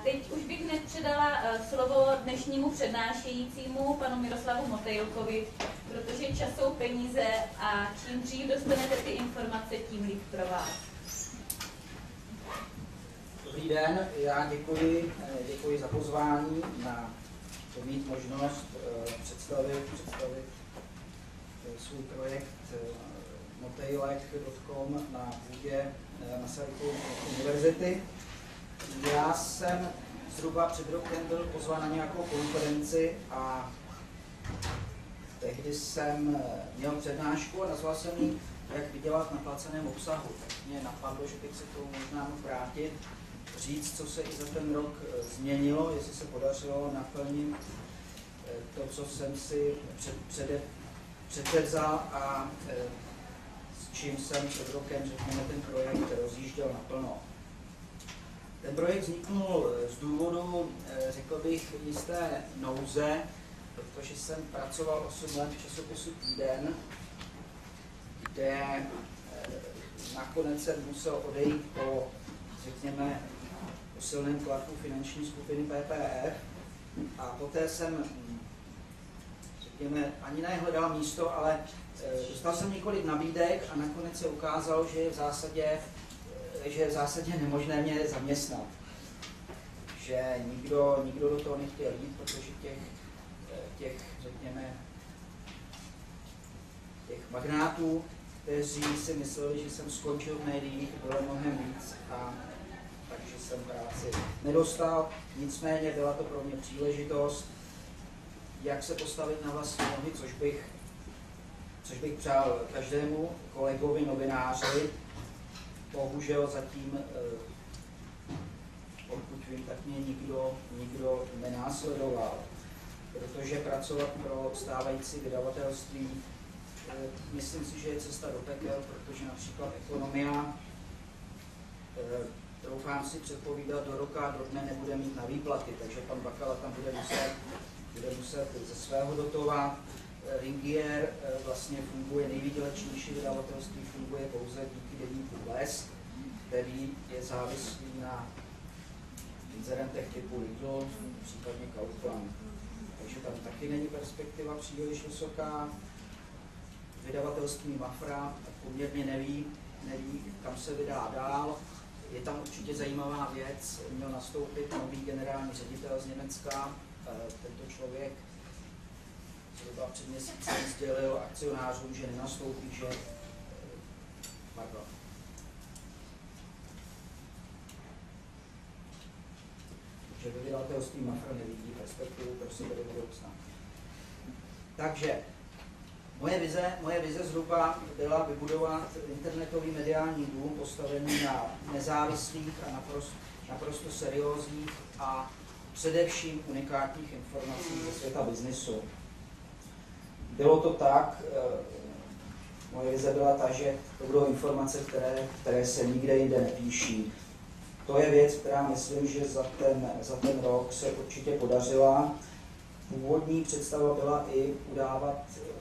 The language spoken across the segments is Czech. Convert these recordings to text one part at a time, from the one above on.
teď už bych hned předala slovo dnešnímu přednášejícímu, panu Miroslavu Motejlkovi, protože čas jsou peníze a čím dřív dostanete ty informace, tím líp pro vás. Dobrý den, já děkuji za pozvání na to mít možnost představit svůj projekt Motejlek.com na půdě Masarykovy univerzity. Já jsem zhruba před rokem byl pozván na nějakou konferenci a tehdy jsem měl přednášku a nazval jsem ji Jak vydělat na placeném obsahu. Tak mě napadlo, že bych se k tomu možná mohl vrátit, říct, co se i za ten rok změnilo, jestli se podařilo naplnit to, co jsem si předsevzal a s čím jsem před rokem, řekněme, ten projekt rozjížděl naplno. Ten projekt vzniknul z důvodu, řekl bych, jisté nouze, protože jsem pracoval 8 let v časopisu Týden, kde nakonec jsem musel odejít po, řekněme, silném tlaku finanční skupiny PPF a poté jsem, řekněme, ani nehledal místo, ale dostal jsem několik nabídek a nakonec se ukázalo, že je v zásadě nemožné mě zaměstnat. Že nikdo do toho nechtěl jít, protože řekněme, těch magnátů, kteří si mysleli, že jsem skončil v médiích, bylo mnohem víc a takže jsem práci nedostal. Nicméně byla to pro mě příležitost, jak se postavit na vlastní nohy, což bych přál každému kolegovi novináři. Bohužel zatím, pokud vím, tak mě nikdo nenásledoval, protože pracovat pro stávající vydavatelství, myslím si, že je cesta do pekel, protože například ekonomia, troufám si předpovídat, do roka a do dne nebude mít na výplaty, takže pan Bakala tam bude muset ze svého dotovat. Ringier vlastně funguje, nejvýdělečnější vydavatelství funguje pouze díky deníku Blesk, který je závislý na inzerentech typu Lidl, případně Kaufland. Takže tam taky není perspektiva příliš vysoká. Vydavatelství Mafra poměrně neví, kam se vydá dál. Je tam určitě zajímavá věc, měl nastoupit nový generální ředitel z Německa. Tento člověk zhruba před měsícem sdělil akcionářům, že nenastoupí, že vydavatelství Mafra nevidí perspektivu pro sebe do budoucna. Takže moje vize zhruba byla vybudovat internetový mediální dům postavený na nezávislých a naprosto seriózních a především unikátních informací ze světa biznisu. Bylo to tak, moje vize byla ta, že to budou informace, které se nikde jinde nepíší. To je věc, která myslím, že za ten rok se určitě podařila. Původní představa byla i udávat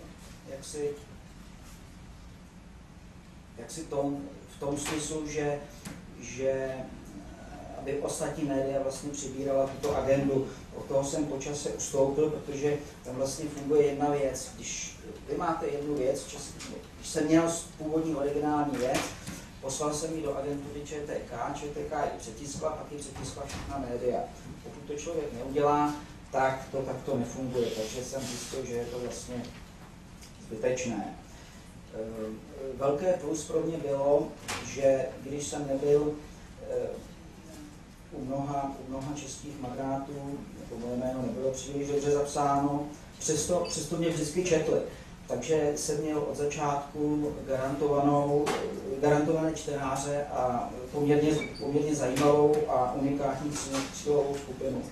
jaksi v tom smyslu, že aby ostatní média vlastně přibírala tuto agendu. Od toho jsem po čase ustoupil, protože tam vlastně funguje jedna věc. Když vy máte jednu věc, když jsem měl původní originální věc, poslal jsem ji do agentury ČTK, ČTK ji přetiskla, pak ji přetiskla všechna média. Pokud to člověk neudělá, tak to takto nefunguje, takže jsem zjistil, že je to vlastně zbytečné. Velké plus pro mě bylo, že když jsem nebyl u mnoha českých magnátů, jako moje jméno nebylo příliš dobře zapsáno, přesto mě vždycky četli. Takže jsem měl od začátku garantované čtenáře a poměrně zajímavou a unikátní cílovou skupinu.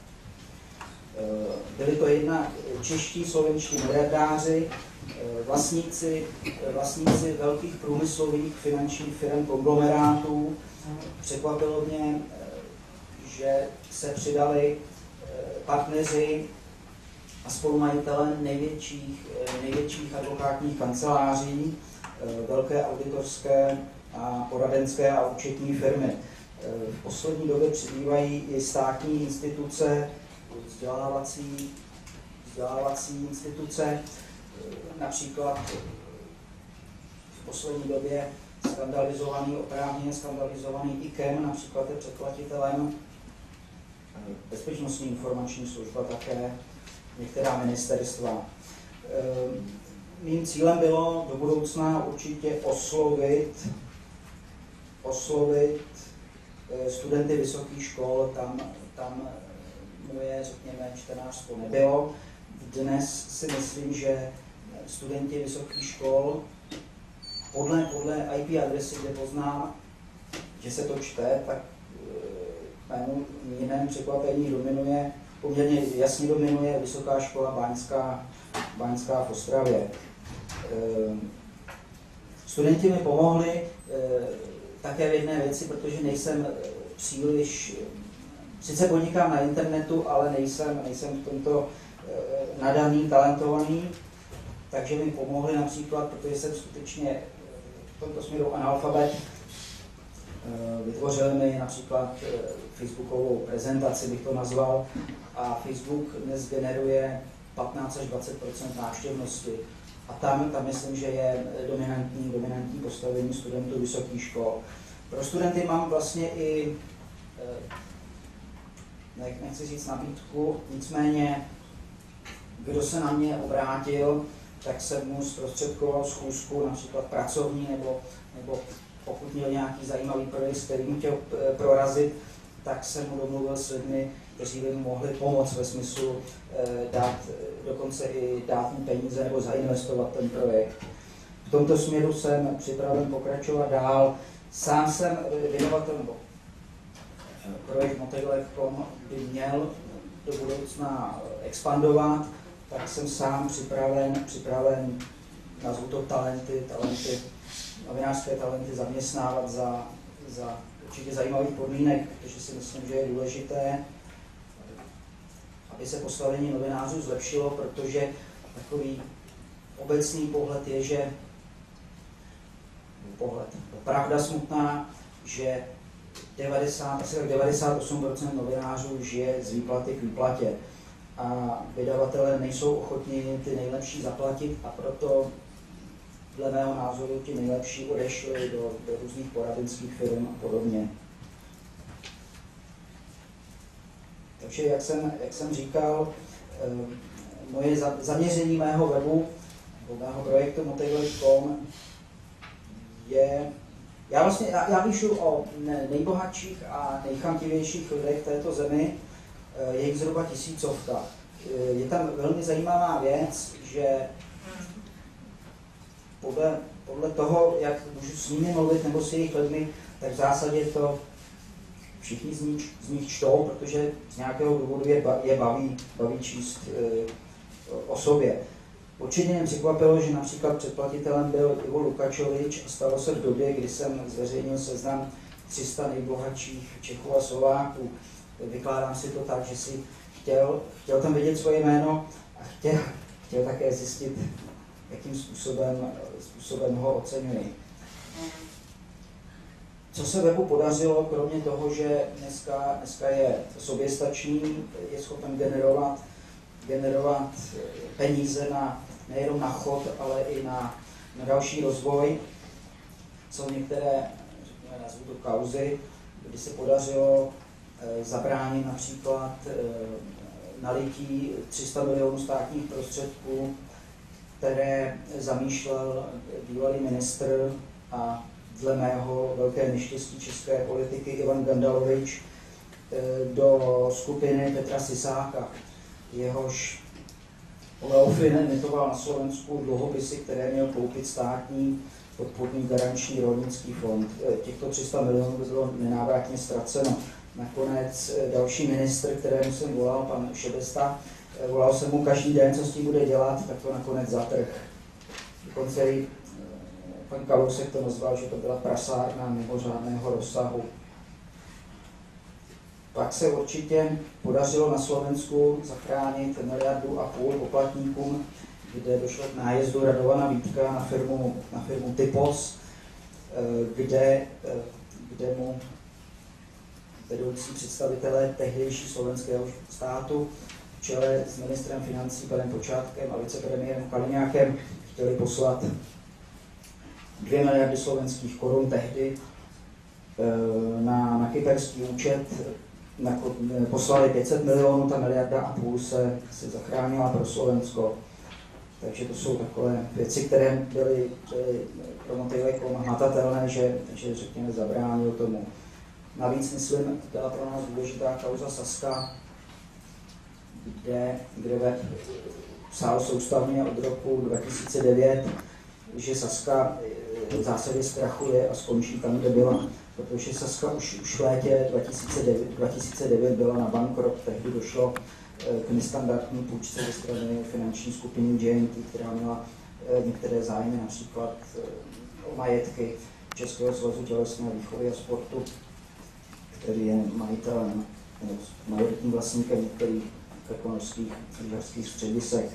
Byli to jednak čeští, slovenští miliardáři, vlastníci velkých průmyslových finančních firm, konglomerátů. Překvapilo mě, že se přidali partneři a spolumajitelé největších advokátních kanceláří, velké auditorské a poradenské a účetní firmy. V poslední době přibývají i státní instituce, vzdělávací instituce, například v poslední době oprávněně skandalizovaný IKEM, například je předplatitelem, Bezpečnostní informační služba také, některá ministerstva. Mým cílem bylo do budoucna určitě oslovit studenty vysokých škol, tam moje, řekněme, čtenářstvo nebylo. Dnes si myslím, že studenti vysokých škol podle IP adresy, kde poznám, že se to čte, tak mému jinému překvapení poměrně jasně dominuje Vysoká škola Báňská v Ostravě. Studenti mi pomohli také v jedné věci, protože nejsem sice podnikám na internetu, ale nejsem v tomto nadaný, talentovaný, takže mi pomohli například, protože jsem skutečně v tomto směru analfabet, vytvořili mi například facebookovou prezentaci, bych to nazval, a Facebook dnes generuje 15 až 20% návštěvnosti. A tam myslím, že je dominantní postavení studentů vysokých škol. Pro studenty mám vlastně i, nechci říct nabídku, nicméně, kdo se na mě obrátil, tak jsem mu zprostředkoval schůzku, například pracovní, nebo pokud měl nějaký zajímavý projekt, který mu chtěl prorazit, tak jsem mu domluvil s lidmi, kteří by mu mohli pomoct ve smyslu dokonce i dát mu peníze nebo zainvestovat ten projekt. V tomto směru jsem připraven pokračovat dál. Sám jsem věnovatel, nebo projekt Motejlek.com by měl do budoucna expandovat, tak jsem sám připraven nazvu to talenty, novinářské talenty zaměstnávat za určitě zajímavých podmínek, protože si myslím, že je důležité, aby se postavení novinářů zlepšilo, protože takový obecný pohled je, že pravda smutná, že 98% novinářů žije z výplaty k výplatě a vydavatelé nejsou ochotni ty nejlepší zaplatit a proto dle mého názoru ti nejlepší odešli do různých poradenských firm a podobně. Takže jak jsem říkal, moje zaměření mého webu, mého projektu Motejlek.com je, já píšu o nejbohatších a nejchamtivějších lidech této zemi, je jich zhruba 1000. Je tam velmi zajímavá věc, že podle toho, jak můžu s nimi mluvit nebo s jejich lidmi, tak v zásadě to všichni z nich čtou, protože z nějakého důvodu je baví číst o sobě. Určitě mě překvapilo, že například předplatitelem byl Ivo Lukačovič a stalo se v době, kdy jsem zveřejnil seznam 300 nejbohatších Čechů a Slováků. Vykládám si to tak, že si chtěl tam vidět svoje jméno a chtěl také zjistit, jakým způsobem ho oceňuji. Co se webu podařilo, kromě toho, že dneska je soběstačný, je schopen generovat peníze nejenom na chod, ale i na další rozvoj. Jsou některé, řekněme, nazvu to kauzy, kdy se podařilo zabránit například nalití 300 milionů státních prostředků, které zamýšlel bývalý ministr a dle mého velké neštěstí české politiky Ivan Gandalovič do skupiny Petra Sysáka. Jehož Leofin emitoval na Slovensku dluhopisy, které měl koupit státní podpůrný garanční rolnický fond. Těchto 300 milionů bylo nenávratně ztraceno. Nakonec další ministr, kterému jsem volal, pan Šebesta, volal jsem mu každý den, co s tím bude dělat, tak to nakonec zatrh. Dokonce i pan Kalousek to nazval, že to byla prasárna mimořádného rozsahu. Pak se určitě podařilo na Slovensku zachránit 1,5 miliardy poplatníkům, kde došlo k nájezdu Radovana Vítka na firmu Typos, kde mu vedoucí představitelé tehdejší slovenského státu v čele s ministrem financí panem Počátkem a vicepremiérem Kaliňákem chtěli poslat 2 miliardy slovenských korun tehdy na kyperský účet. Poslali 500 milionů, ta 1,5 miliardy se zachránila pro Slovensko. Takže to jsou takové věci, které byly pro Motejlek hmatatelné, že řekněme zabránil tomu. Navíc, myslím, byla pro nás důležitá kauza Sazka, kde web psal soustavně od roku 2009, že Sazka v zásadě zkrachuje a skončí tam, kde byla. Protože Sazka už v létě 2009 byla na bankrot, tehdy došlo k nestandardní půjčce ze strany finanční skupiny JNT, která měla některé zájmy, například o majetky Českého svazu tělesné výchovy a sportu, který je majitelem, majoritním vlastníkem některých krkonošských lyžařských středisek.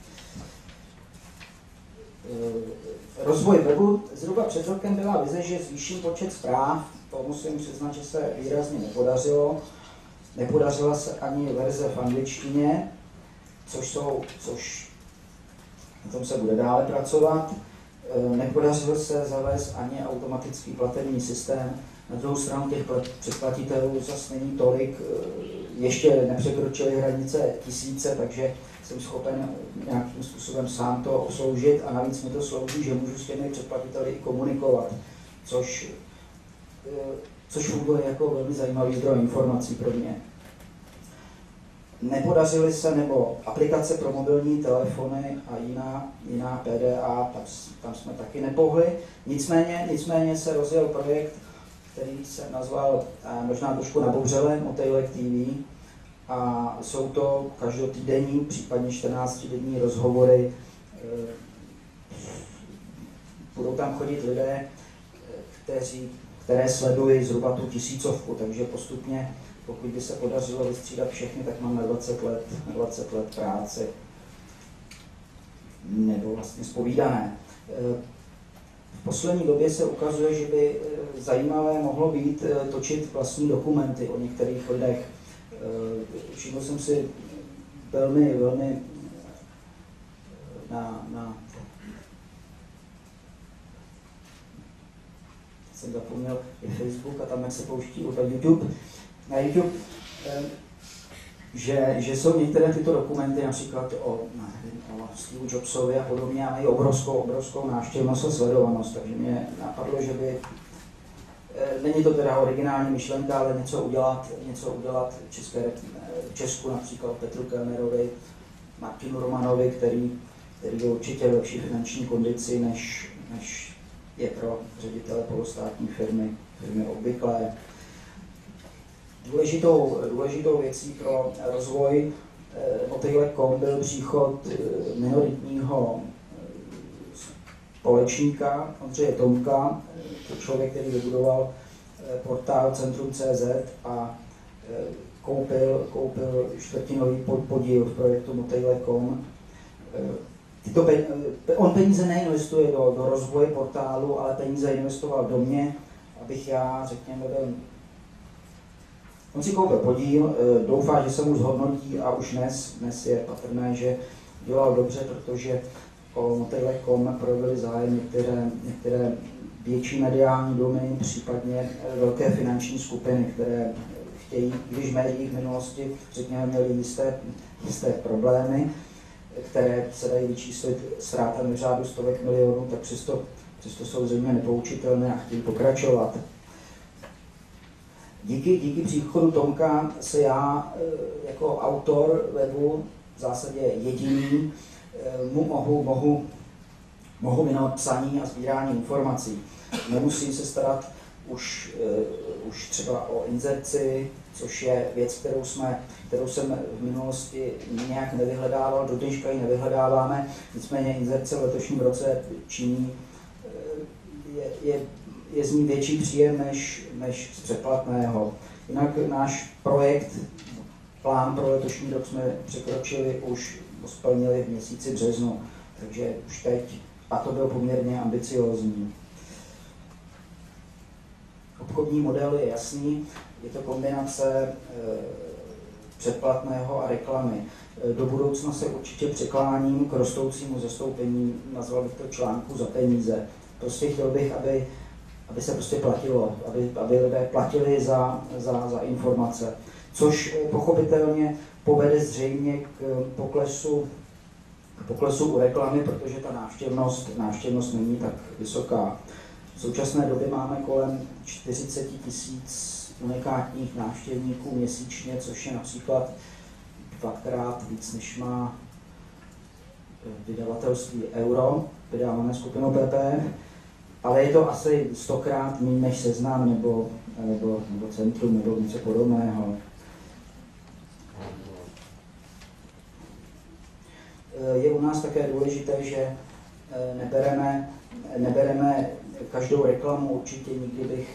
Rozvoj webu zhruba před rokem byla vize, že zvýším počet zpráv. To musím přiznat, že se výrazně nepodařilo. Nepodařila se ani verze v angličtině, což na tom se bude dále pracovat. Nepodařilo se zavést ani automatický platební systém. Na druhou stranu těch předplatitelů zase není tolik, ještě nepřekročili hranice 1000, takže jsem schopen nějakým způsobem sám to obsloužit a navíc mi to slouží, že můžu s těmi předplatiteli i komunikovat, což funguje jako velmi zajímavý zdroj informací pro mě. Nepodařily se, nebo aplikace pro mobilní telefony a jiná PDA, tam jsme taky nepohli. Nicméně se rozjel projekt, který se nazval možná trošku nabouřele Motejlek TV, a jsou to každotýdenní, případně 14denní rozhovory. Budou tam chodit lidé, které sledují zhruba tu 1000, takže postupně, pokud by se podařilo vystřídat všechny, tak mám na 20 let práce, nebo vlastně zpovídané. V poslední době se ukazuje, že by zajímavé mohlo být točit vlastní dokumenty o některých lidech. Všiml jsem si velmi jsem zapomněl, je Facebook a tam, jak se pouští na YouTube, že jsou některé tyto dokumenty, například o Steve Jobsovi a podobně, a mají obrovskou návštěvnost a sledovanost, takže mě napadlo, že by, není to teda originální myšlenka, ale něco udělat v Česku, například Petru Kellnerovi, Martinu Romanovi, který je určitě v lepší finanční kondici, než je pro ředitele polostátní firmy obvyklé. Důležitou věcí pro rozvoj Motejlek.com byl příchod minoritního společníka Ondřeje Tomka, to člověk, který vybudoval portál Centrum.cz a koupil čtvrtinový podíl v projektu Motejlek.com. On peníze neinvestuje do rozvoje portálu, ale peníze investoval do mě, abych já, řekněme, on si koupil podíl, doufá, že se mu zhodnotí a už dnes je patrné, že dělal dobře, protože o Motejlek.com projevili zájem některé větší mediální domy, případně velké finanční skupiny, které chtějí, když v médiích v minulosti, řekněme, měli jisté problémy, které se dají vyčíslit ztrátami v řádu stovek milionů, tak přesto jsou zřejmě nepoučitelné a chtějí pokračovat. Díky příchodu Tomka se já jako autor webu, v zásadě jediný, mohu věnovat psaní a sbírání informací. Nemusím se starat už třeba o inzerci, což je věc, kterou jsem v minulosti nějak nevyhledával, do dneška ji nevyhledáváme, nicméně inzerce v letošním roce činí, je z ní větší příjem než z předplatného. Jinak náš plán pro letošní rok jsme překročili, už splnili v měsíci březnu, takže už teď, a to bylo poměrně ambiciózní. Obchodní model je jasný, je to kombinace předplatného a reklamy. Do budoucna se určitě přikláním k rostoucímu zastoupení, nazval bych to článku za peníze. Prostě chtěl bych, aby se prostě platilo, aby lidé platili za informace, což pochopitelně povede zřejmě k poklesu u reklamy, protože ta návštěvnost není tak vysoká. V současné době máme kolem 40 000 unikátních návštěvníků měsíčně, což je například 2x víc, než má vydavatelství Euro, vydávané skupinou PP, ale je to asi 100krát méně než Seznam nebo Centrum nebo něco podobného. Je u nás také důležité, že nebereme každou reklamu, určitě nikdy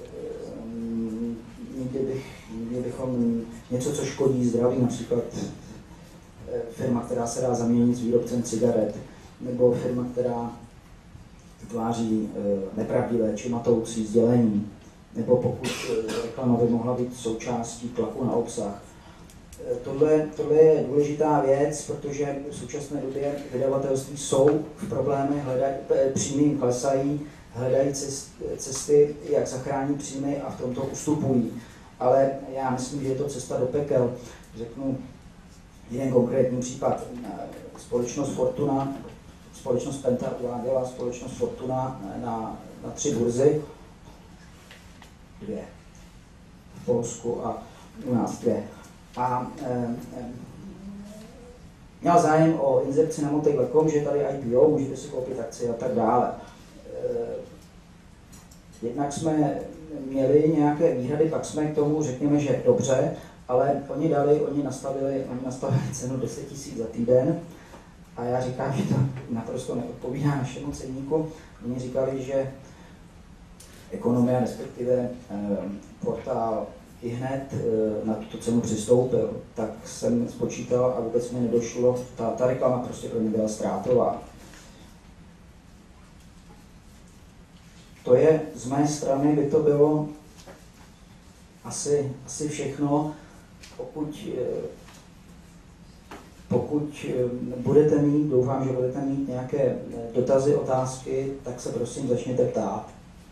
bychom něco, co škodí zdraví, například firma, která se dá zaměnit s výrobcem cigaret, nebo firma, která vytváří nepravdivé či matoucí sdělení, nebo pokud reklama by mohla být součástí tlaku na obsah. Tohle je důležitá věc, protože v současné době vydavatelství jsou v problémech, příjmy jim klesají, hledají cesty, jak zachránit příjmy a v tomto ustupují. Ale já myslím, že je to cesta do pekel. Řeknu jeden konkrétní případ. Společnost Penta uváděla společnost Fortuna na 3 burzy, 2 v Polsku a u nás 2. A měl zájem o inzerci na Motejl.com, že tady IPO, můžete si koupit akcie a tak dále. Jednak jsme měli nějaké výhrady, pak jsme k tomu řekněme, že dobře, ale oni nastavili cenu 10 000 za týden a já říkám, že to naprosto neodpovídá našemu ceníku. Oni říkali, že Ekonomia, respektive portál ihned na tuto cenu přistoupil, tak jsem spočítal a vůbec mi nedošlo, ta reklama prostě pro mě byla ztrátová. To je z mé strany, by to bylo asi všechno. Pokud budete mít, doufám, že budete mít nějaké dotazy, otázky, tak se prosím začněte ptát.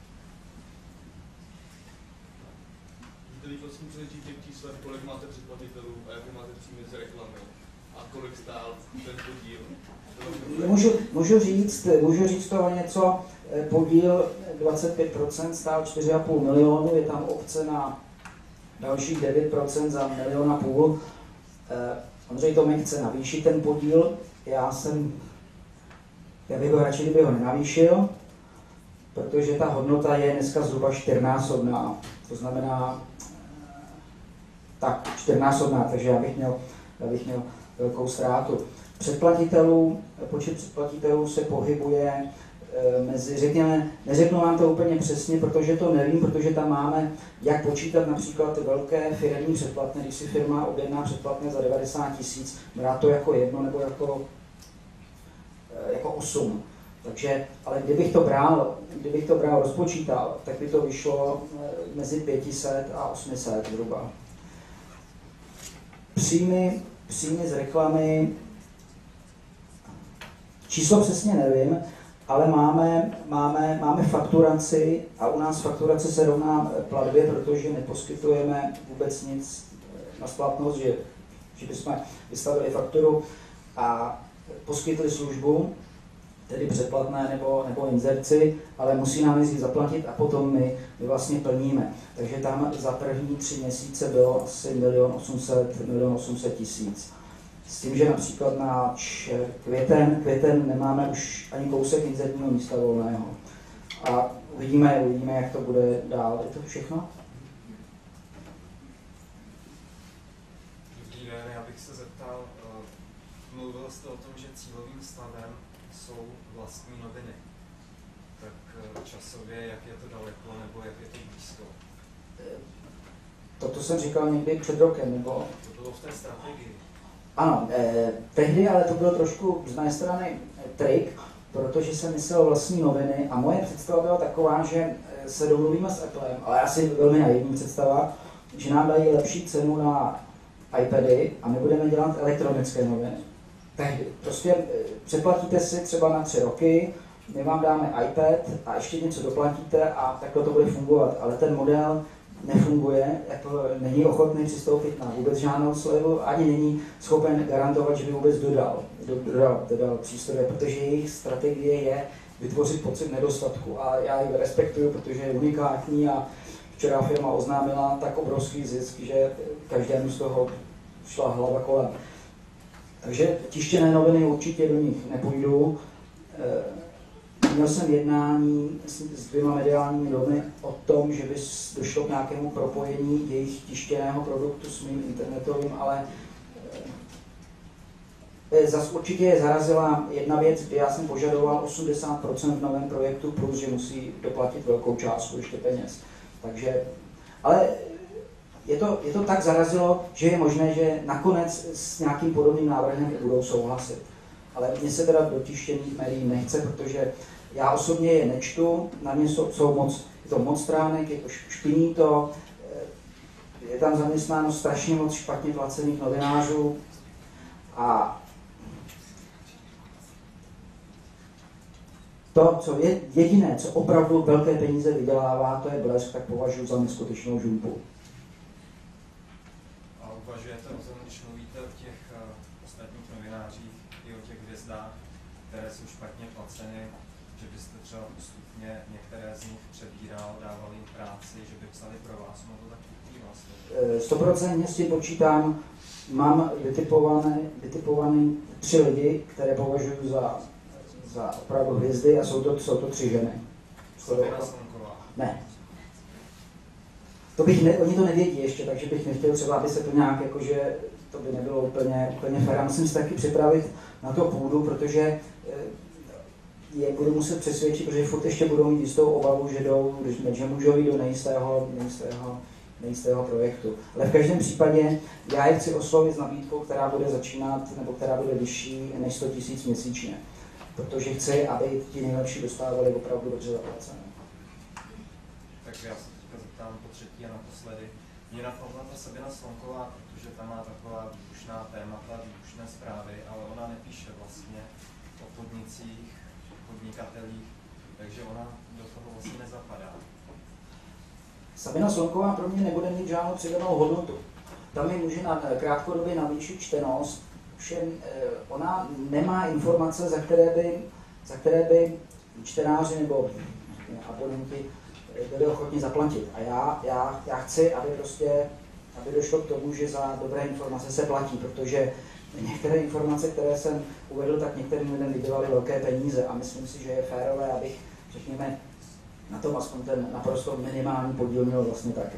Můžete prosím přečíst těch čísel, kolik máte předplatitelů a jaké máte příjmy z reklamy a kolik stál ten podíl? Můžu říct toho něco. Podíl 25% stál 4,5 milionu, je tam opce na dalších 9% za 1,5 milionu. Ondřej Tomek chce navýšit ten podíl, já bych ho radši, kdyby ho nenavýšil, protože ta hodnota je dneska zhruba 4násobná, to znamená tak 4násobná, takže já bych měl velkou ztrátu. Počet předplatitelů se pohybuje mezi, řekněme, neřeknu vám to úplně přesně, protože to nevím, protože tam máme, jak počítat například velké firemní předplatné, když si firma objedná předplatné za 90 000, brát to jako 1 nebo jako 8. Takže, ale kdybych to bral, rozpočítal, tak by to vyšlo mezi 500 a 800 zhruba. Příjmy z reklamy, číslo přesně nevím, ale máme fakturaci a u nás fakturace se rovná platbě, protože neposkytujeme vůbec nic na splatnost, že bychom vystavili fakturu a poskytli službu, tedy předplatné nebo inzerci, ale musí nám jezdit zaplatit a potom my vlastně plníme. Takže tam za první 3 měsíce bylo asi 1 800 000. S tím, že například na květen nemáme už ani kousek inzertního místa volného. A uvidíme, jak to bude dál. Je to všechno? Dobrý den, já bych se zeptal, mluvil jste o tom, že cílovým stavem jsou vlastní noviny. Tak časově, jak je to daleko, nebo jak je to blízko? Toto jsem říkal někdy před rokem, nebo? To bylo v té strategii. Ano, tehdy, ale to byl trošku z mé strany trik, protože jsem myslel vlastní noviny a moje představa byla taková, že se domluvíme s Applem, ale asi velmi naivní představa, že nám dají lepší cenu na iPady a my budeme dělat elektronické noviny. Tak prostě přeplatíte si třeba na 3 roky, my vám dáme iPad a ještě něco doplatíte a takhle to bude fungovat. Ale ten model nefunguje, jako není ochotný přistoupit na vůbec žádnou slevu, ani není schopen garantovat, že by vůbec dodal přístroje, protože jejich strategie je vytvořit pocit nedostatku. A já ji respektuju, protože je unikátní a včera firma oznámila tak obrovský zisk, že každému z toho šla hlava kolem. Takže tištěné noviny určitě do nich nepůjdu. Měl jsem jednání s 2 mediálními domy o tom, že by došlo k nějakému propojení jejich tištěného produktu s mým internetovým, ale zase určitě je zarazila jedna věc, kdy já jsem požadoval 80% v novém projektu, plus že musí doplatit velkou částku ještě peněz. Takže, ale je to tak zarazilo, že je možné, že nakonec s nějakým podobným návrhem budou souhlasit. Ale mně se teda do tištěných médií nechce, protože já osobně je nečtu, na mě je to moc stránek, je to špiní to, je tam zaměstnáno strašně moc špatně placených novinářů a to, co je jediné, co opravdu velké peníze vydělává, to je Blesk, tak považuji za neskutečnou žumpu. A uvažujete o tom, když mluvíte o těch ostatních novinářích i o těch hvězdách, které jsou špatně placeny, že byste třeba postupně některé z nich přebíral, dával jim práci, že by psali pro vás, no to tak vyplývá vlastně. 100% s tím počítám, mám vytipovaný 3 lidi, které považuji za opravdu hvězdy a jsou to 3 ženy. Sabina Slonková. Ne. Oni to nevědí ještě, takže bych nechtěl třeba, aby se to nějak, jakože to by nebylo úplně fér. Musím se taky připravit na to půdu, protože je budu muset přesvědčit, protože furt ještě budou mít jistou obavu, že můžou jít do nejistého projektu. Ale v každém případě já je chci oslovit s nabídkou, která bude začínat, nebo která bude vyšší než 100 000 měsíčně. Protože chci, aby ti nejlepší dostávali opravdu dobře zaplacené. Tak já se teďka zeptám po třetí a naposledy. Mě napadla ta Sabina Slonková, protože tam má taková výbušná témata, výbušné zprávy, ale ona nepíše vlastně o podnicích, podnikatelích, takže ona do toho vlastně nezapadá. Sabina Slonková pro mě nebude mít žádnou přidanou hodnotu. Tam mi může krátkodobě navýšit čtenost, všem ona nemá informace, za které by čtenáři nebo abonenti byli ochotni zaplatit. A já chci, aby došlo k tomu, že za dobré informace se platí, protože některé informace, které jsem uvedl, tak některým lidem vydělaly velké peníze a myslím si, že je férové, abych, řekněme, na tom aspoň ten naprosto minimální podíl měl vlastně taky.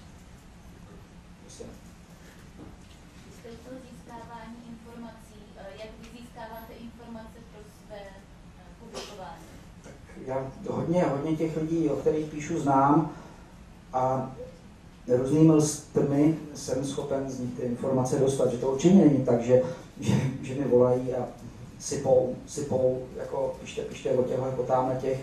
Získávání informací, jak vy získáváte informace pro své publikování? Tak já hodně těch lidí, o kterých píšu, znám a různými lstmi jsem schopen z nich ty informace dostat, že to určitě není tak, že mi volají a sypou, jako pište o těchhle, o tamhle těch.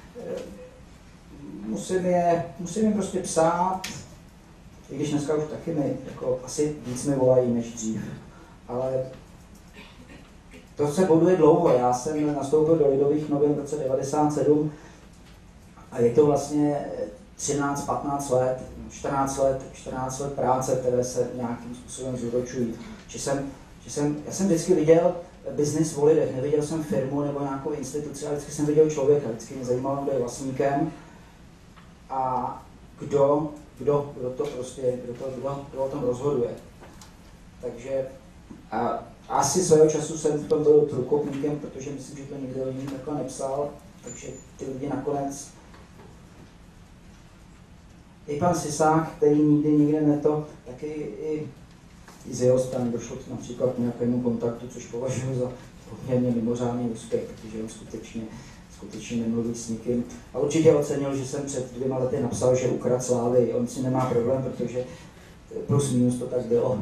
Musím jim prostě psát, i když dneska už taky jako asi víc mi volají než dřív. Ale to se boduje dlouho. Já jsem nastoupil do Lidových novin v roce 1997 a je to vlastně 13-15 let, 14 let práce, které se nějakým způsobem zúročují. Já jsem vždycky viděl biznis v lidech, neviděl jsem firmu nebo nějakou instituci, ale vždycky jsem viděl člověka, vždycky mě zajímalo, kdo je vlastníkem a kdo o tom rozhoduje. Takže a asi svého času jsem v tom byl průkopníkem, protože myslím, že to nikdo jiný takhle nepsal, takže ty lidi nakonec i pan Sisák, který nikdy nikde neto, taky i z jeho strany došlo například k nějakému kontaktu, což považuji za poměrně mimořádný úspěch, protože on skutečně nemluví s nikým. A určitě ocenil, že jsem před 2 lety napsal, že ukradl slávy. On si nemá problém, protože plus minus to tak bylo.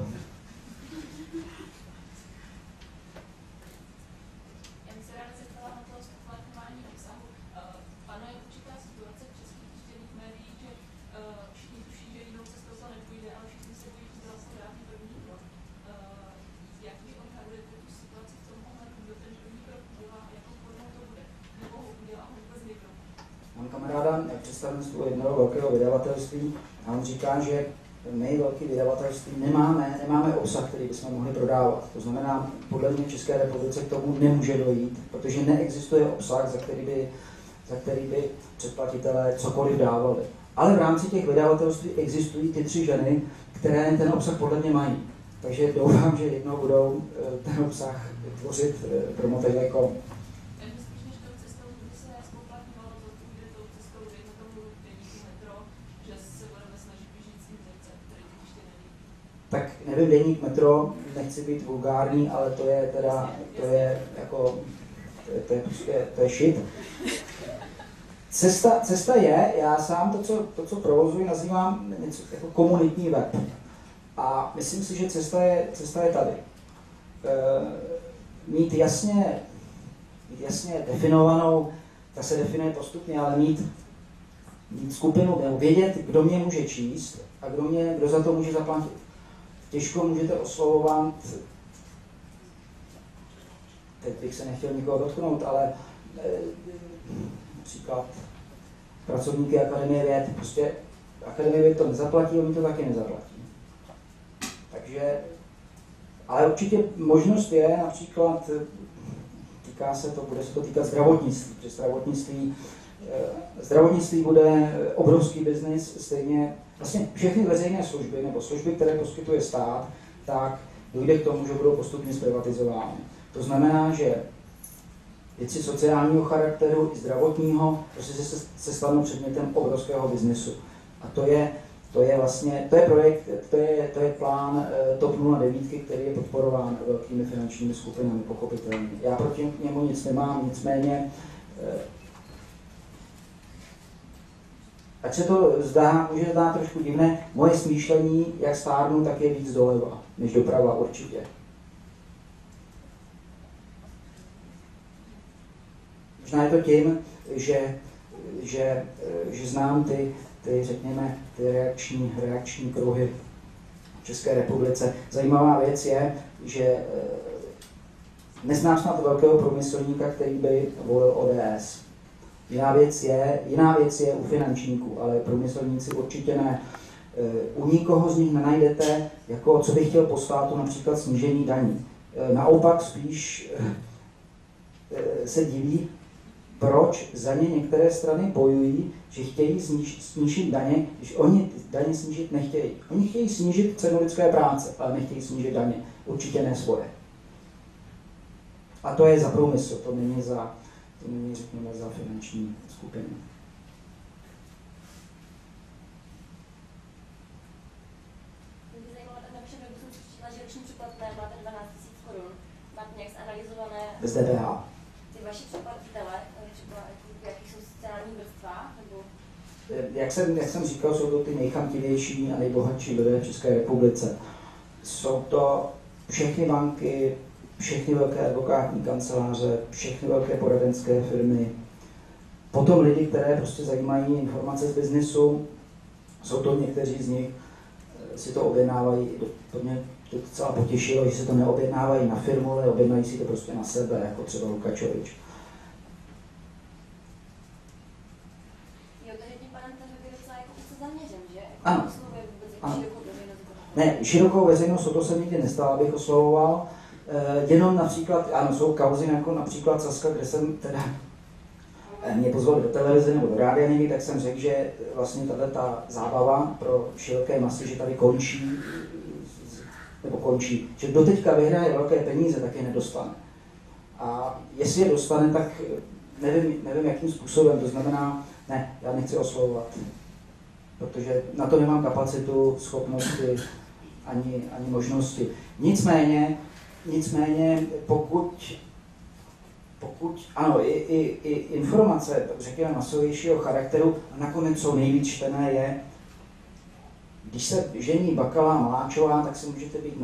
Já bych se ráda zeptala na to zpoplatňování obsahu. Panuje určitá situace v českých tištěných médiích, že všichni tuší, že jinou cestou to nepůjde představenstvu jednoho velkého vydavatelství a on říká, že my velké vydavatelství nemáme obsah, který bychom mohli prodávat. To znamená, podle mě České republice k tomu nemůže dojít, protože neexistuje obsah, za který by předplatitelé cokoliv dávali. Ale v rámci těch vydavatelství existují ty 3 ženy, které ten obsah podle mě mají. Takže doufám, že jednou budou ten obsah tvořit promotér.com. Takže spíš než tou cestou, kdy se spoplatňovalo to, půjde tou cestou, dejme tomu deníku Metro, že se budeme snažit vyžít s tím vzorcem, který teď ještě není. Tak nevím, deník Metro, nechci být vulgární, ale to je teda, to je jako, to je shit. Cesta je, já sám to, co provozuji, nazývám něco jako komunitní web. A myslím si, že cesta je tady. Mít jasně definovanou, ta se definuje postupně, ale mít skupinu, nebo vědět, kdo mě může číst a kdo za to může zaplatit. Těžko můžete oslovovat, teď bych se nechtěl nikoho dotknout, ale například pracovníky Akademie věd, prostě Akademie věd to nezaplatí, oni to taky nezaplatí. Takže, ale určitě možnost je, například, bude se to týkat zdravotnictví, protože zdravotnictví bude obrovský biznis, stejně vlastně všechny veřejné služby nebo služby, které poskytuje stát, tak dojde k tomu, že budou postupně zprivatizovány. To znamená, že věci sociálního charakteru i zdravotního prostě se stanou předmětem obrovského biznesu. A to je projekt, to je plán TOP 09, který je podporován velkými finančními skupinami, pochopitelně. Já proti němu nic nemám, nicméně, ať se to může zdát trošku divné, moje smýšlení, jak stárnu, tak je víc doleva, než doprava určitě. Možná je to tím, že znám ty řekněme, ty reakční kruhy v České republice. Zajímavá věc je, že neznám snad velkého průmyslníka, který by volil ODS. Jiná věc je u finančníků, ale průmyslníci určitě ne. U nikoho z nich nenajdete, jako co by chtěl po státu, například snížení daní. Naopak spíš se diví, proč za ně některé strany bojují, že chtějí snížit daně, když oni daně snížit nechtějí. Oni chtějí snížit cenu lidské práce, ale nechtějí snížit daně. Určitě ne svoje. A to je za průmysl, to není řekněme, za finanční skupinu. Mě zajímalo, tak na vašem webu jsem přečetla, že roční předplatné máte 12 000 korun. Máte nějak zanalizované Bez DPH. Ty vaši předplatitele, třeba jaký jsou sociální vrstva, nebo... Jak jsem říkal, jsou to ty nejchamtivější a nejbohatší lidé v České republice. Jsou to všechny banky, všechny velké advokátní kanceláře, všechny velké poradenské firmy. Potom lidi, které prostě zajímají informace z biznisu, jsou to někteří z nich, si to objednávají, to mě to docela potěšilo, že se to neobjednávají na firmu, ale objednají si to prostě na sebe, jako třeba Lukačovič. Jo, takže tím pádem ten web je docela jako se zaměřen, že? Ano. Oslovuje vůbec jako širokou veřejnost. Ne, širokou veřejnost, o to se nikdy nestalo, abych oslovoval. Jenom například, ano, jsou kauzy jako například Saska, kde jsem teda mě pozvali do televize nebo do rádia někdy, tak jsem řekl, že vlastně ta zábava pro široké masy, že tady končí, že doteďka vyhraje velké peníze, tak je nedostane. A jestli je dostane, tak nevím jakým způsobem, to znamená, ne, já nechci oslovovat, protože na to nemám kapacitu, schopnosti ani možnosti. Nicméně pokud ano, i informace, řekněme, masovějšího charakteru, a nakonec co nejvíc čtené je, když se žení Bakala a Maláčová, tak si můžete být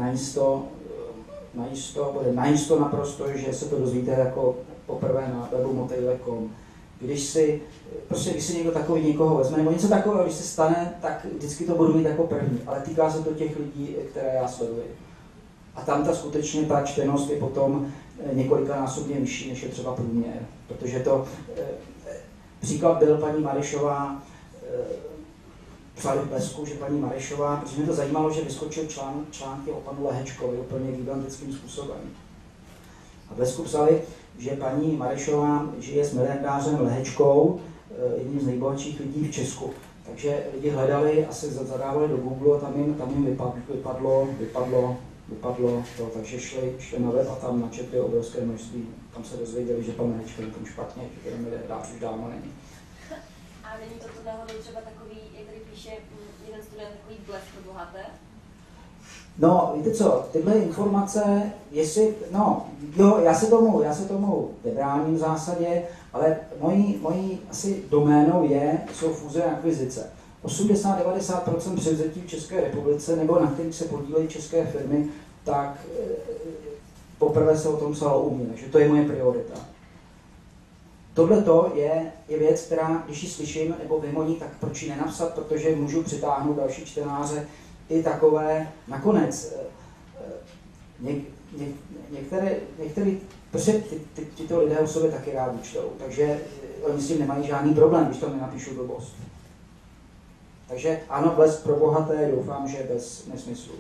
najisto naprosto, že se to dozvíte jako poprvé na webu motejle.com. Když si někdo takový někoho vezme, nebo něco takového, když se stane, tak vždycky to budu mít jako první, ale týká se to těch lidí, které já sleduji. A tam skutečně ta čtenost je potom několikanásobně vyšší, než je třeba průměr. Protože to, příklad byl paní Marišová, psali v Blesku, že paní Marešová, protože mě to zajímalo, že vyskočil články o panu Lehečkovi úplně gigantickým způsobem. A v Blesku psali, že paní Marešová žije s miliardářem Lehečkou, jedním z nejbohatších lidí v Česku. Takže lidi hledali, asi zadávali do Google a tam jim vypadlo to, takže šli na web a tam načetli obrovské množství. Tam se dozvěděli, že pan Lehečka je tam špatně, že ten miliardář už dávno není. A není to náhodou třeba takový, jak tady píše jeden student, takový blesk pro bohaté? No, víte co, tyhle informace, já se tomu nebráním v zásadě, ale mojí asi doménou jsou fúze a akvizice. 80-90% převzetí v České republice, nebo na kterých se podílejí české firmy, tak poprvé se o tom psalo u mě, takže to je moje priorita. Tohle je věc, která, když ji slyším nebo vím o ní, tak proč ji nenapsat, protože můžu přitáhnout další čtenáře i takové, nakonec, některý, prostě tyto lidé o sobě taky rádi čtou, takže oni s tím nemají žádný problém, když tam nenapíšu blbost. Takže ano, blesk pro bohaté, doufám, že bez nesmyslu.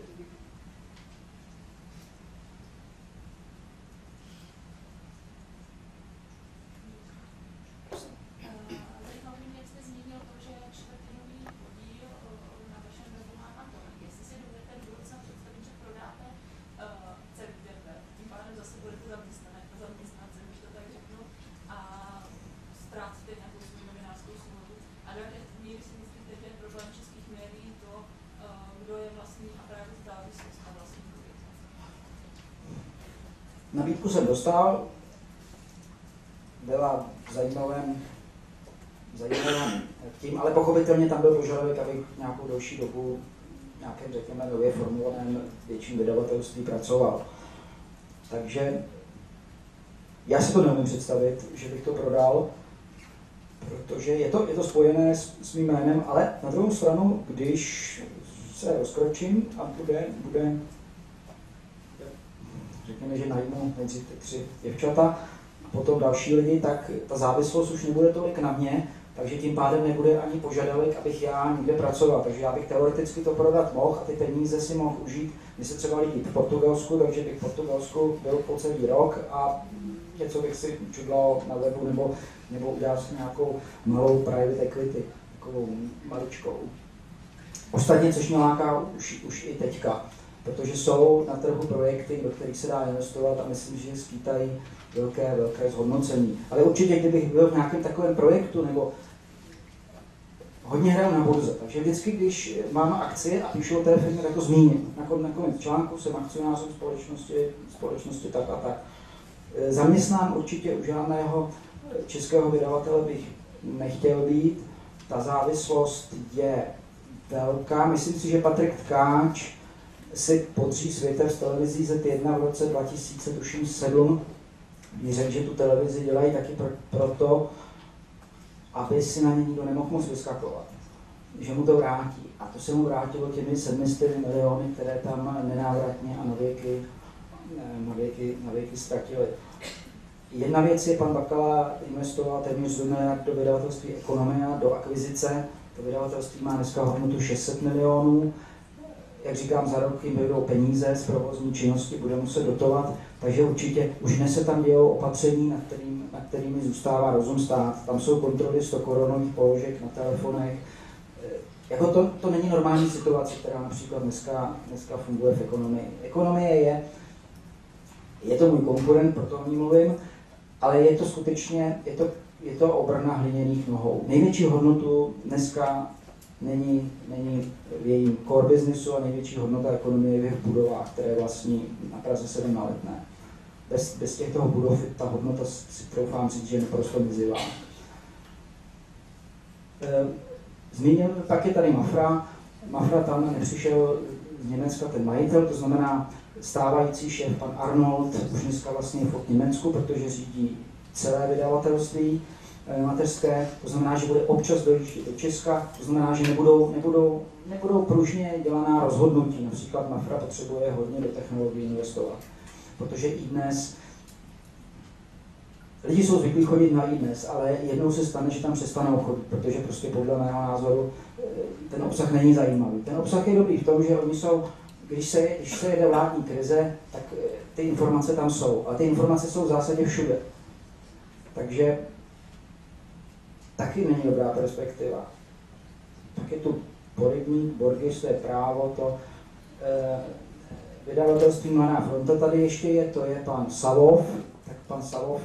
Nabídku jsem dostal, byla zajímavým tím, ale pochopitelně tam byl požadavek, abych nějakou delší dobu nějakém, řekněme, nově formulovaném větším vydavatelství pracoval. Takže já si to neumím představit, že bych to prodal, protože je to spojené s mým jménem, ale na druhou stranu, když se rozkročím a bude řekněme, že najmu mezi 3 děvčata a potom další lidi, tak ta závislost už nebude tolik na mě, takže tím pádem nebude ani požadavek, abych já někde pracoval. Takže já bych teoreticky to prodat mohl a ty peníze si mohl užít, když se třeba lidi v Portugalsku, takže bych v Portugalsku byl po celý rok a něco bych si čudlal na webu nebo udělal si nějakou malou private equity, takovou maličkou. Ostatně, což mě láká už i teďka, protože jsou na trhu projekty, do kterých se dá investovat a myslím, že skýtají velké zhodnocení. Ale určitě, kdybych byl v nějakém takovém projektu, nebo hodně hraju na burze, takže vždycky, když mám akcie a píšu o té firmě, tak to zmíním. Nakonec článku jsem akcionářem společnosti tak a tak. Zaměstnán určitě u žádného českého vydavatele bych nechtěl být. Ta závislost je velká. Myslím si, že Patrik Tkáč si podří světem z televizí Z1 v roce 2007, kdy řekl, že tu televizi dělají taky proto, aby si na ně nikdo nemohl moc vyskakovat. Že mu to vrátí. A to se mu vrátilo těmi 700 miliony, které tam nenávratně a na věky ztratili. Jedna věc je, pan Bakala investoval téměř 1 miliard do vydavatelství Ekonomia, do akvizice. To vydavatelství má dneska hodnotu 600 milionů. Jak říkám, za rok jim dojdou peníze z provozní činnosti, bude muset dotovat, takže určitě už dnes se tam dějou opatření, na kterými zůstává rozum stát. Tam jsou kontroly 100 korunových položek na telefonech. Jako to není normální situace, která například dneska funguje v ekonomii. Ekonomie je to můj konkurent, proto o ní mluvím, ale je to skutečně, je to obrna hliněných nohou. Největší hodnotu dneska není v jejím core businessu a největší hodnota ekonomie je v jejich budovách, které vlastní na Praze 7 na Letné. Bez těchto budov ta hodnota, si troufám říct, že je naprosto mizivá. Zmínil, pak je tady Mafra. Mafra, tam nepřišel z Německa ten majitel, to znamená stávající šéf, pan Arnold, už dneska vlastně je v Německu, protože řídí celé vydavatelství mateřské, to znamená, že bude občas dojíždět do Česka, to znamená, že nebudou pružně dělaná rozhodnutí. Například Mafra potřebuje hodně do technologií investovat, protože i dnes lidi jsou zvyklí chodit na iDnes, ale jednou se stane, že tam přestanou chodit, protože prostě podle mého názoru ten obsah není zajímavý. Ten obsah je dobrý v tom, že oni jsou, když se jede vládní krize, tak ty informace tam jsou. A ty informace jsou v zásadě všude. Takže taky není dobrá perspektiva. Tak je tu Porybník, Borgis, to je Právo, to vydavatelství Mladá fronta tady ještě je, to je pan Savov, tak pan Savov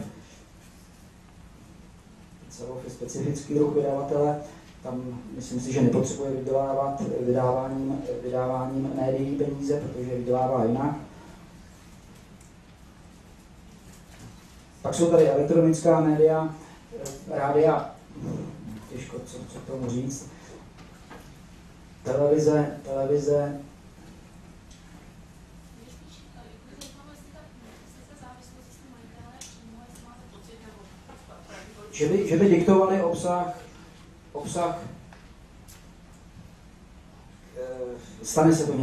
je specifický druh vydavatele, tam myslím si, že nepotřebuje vydělávat vydáváním médií peníze, protože vydělává jinak. Pak jsou tady elektronická média, rádia, těžko co tomu říct, televize. Že by diktovali obsah, stane se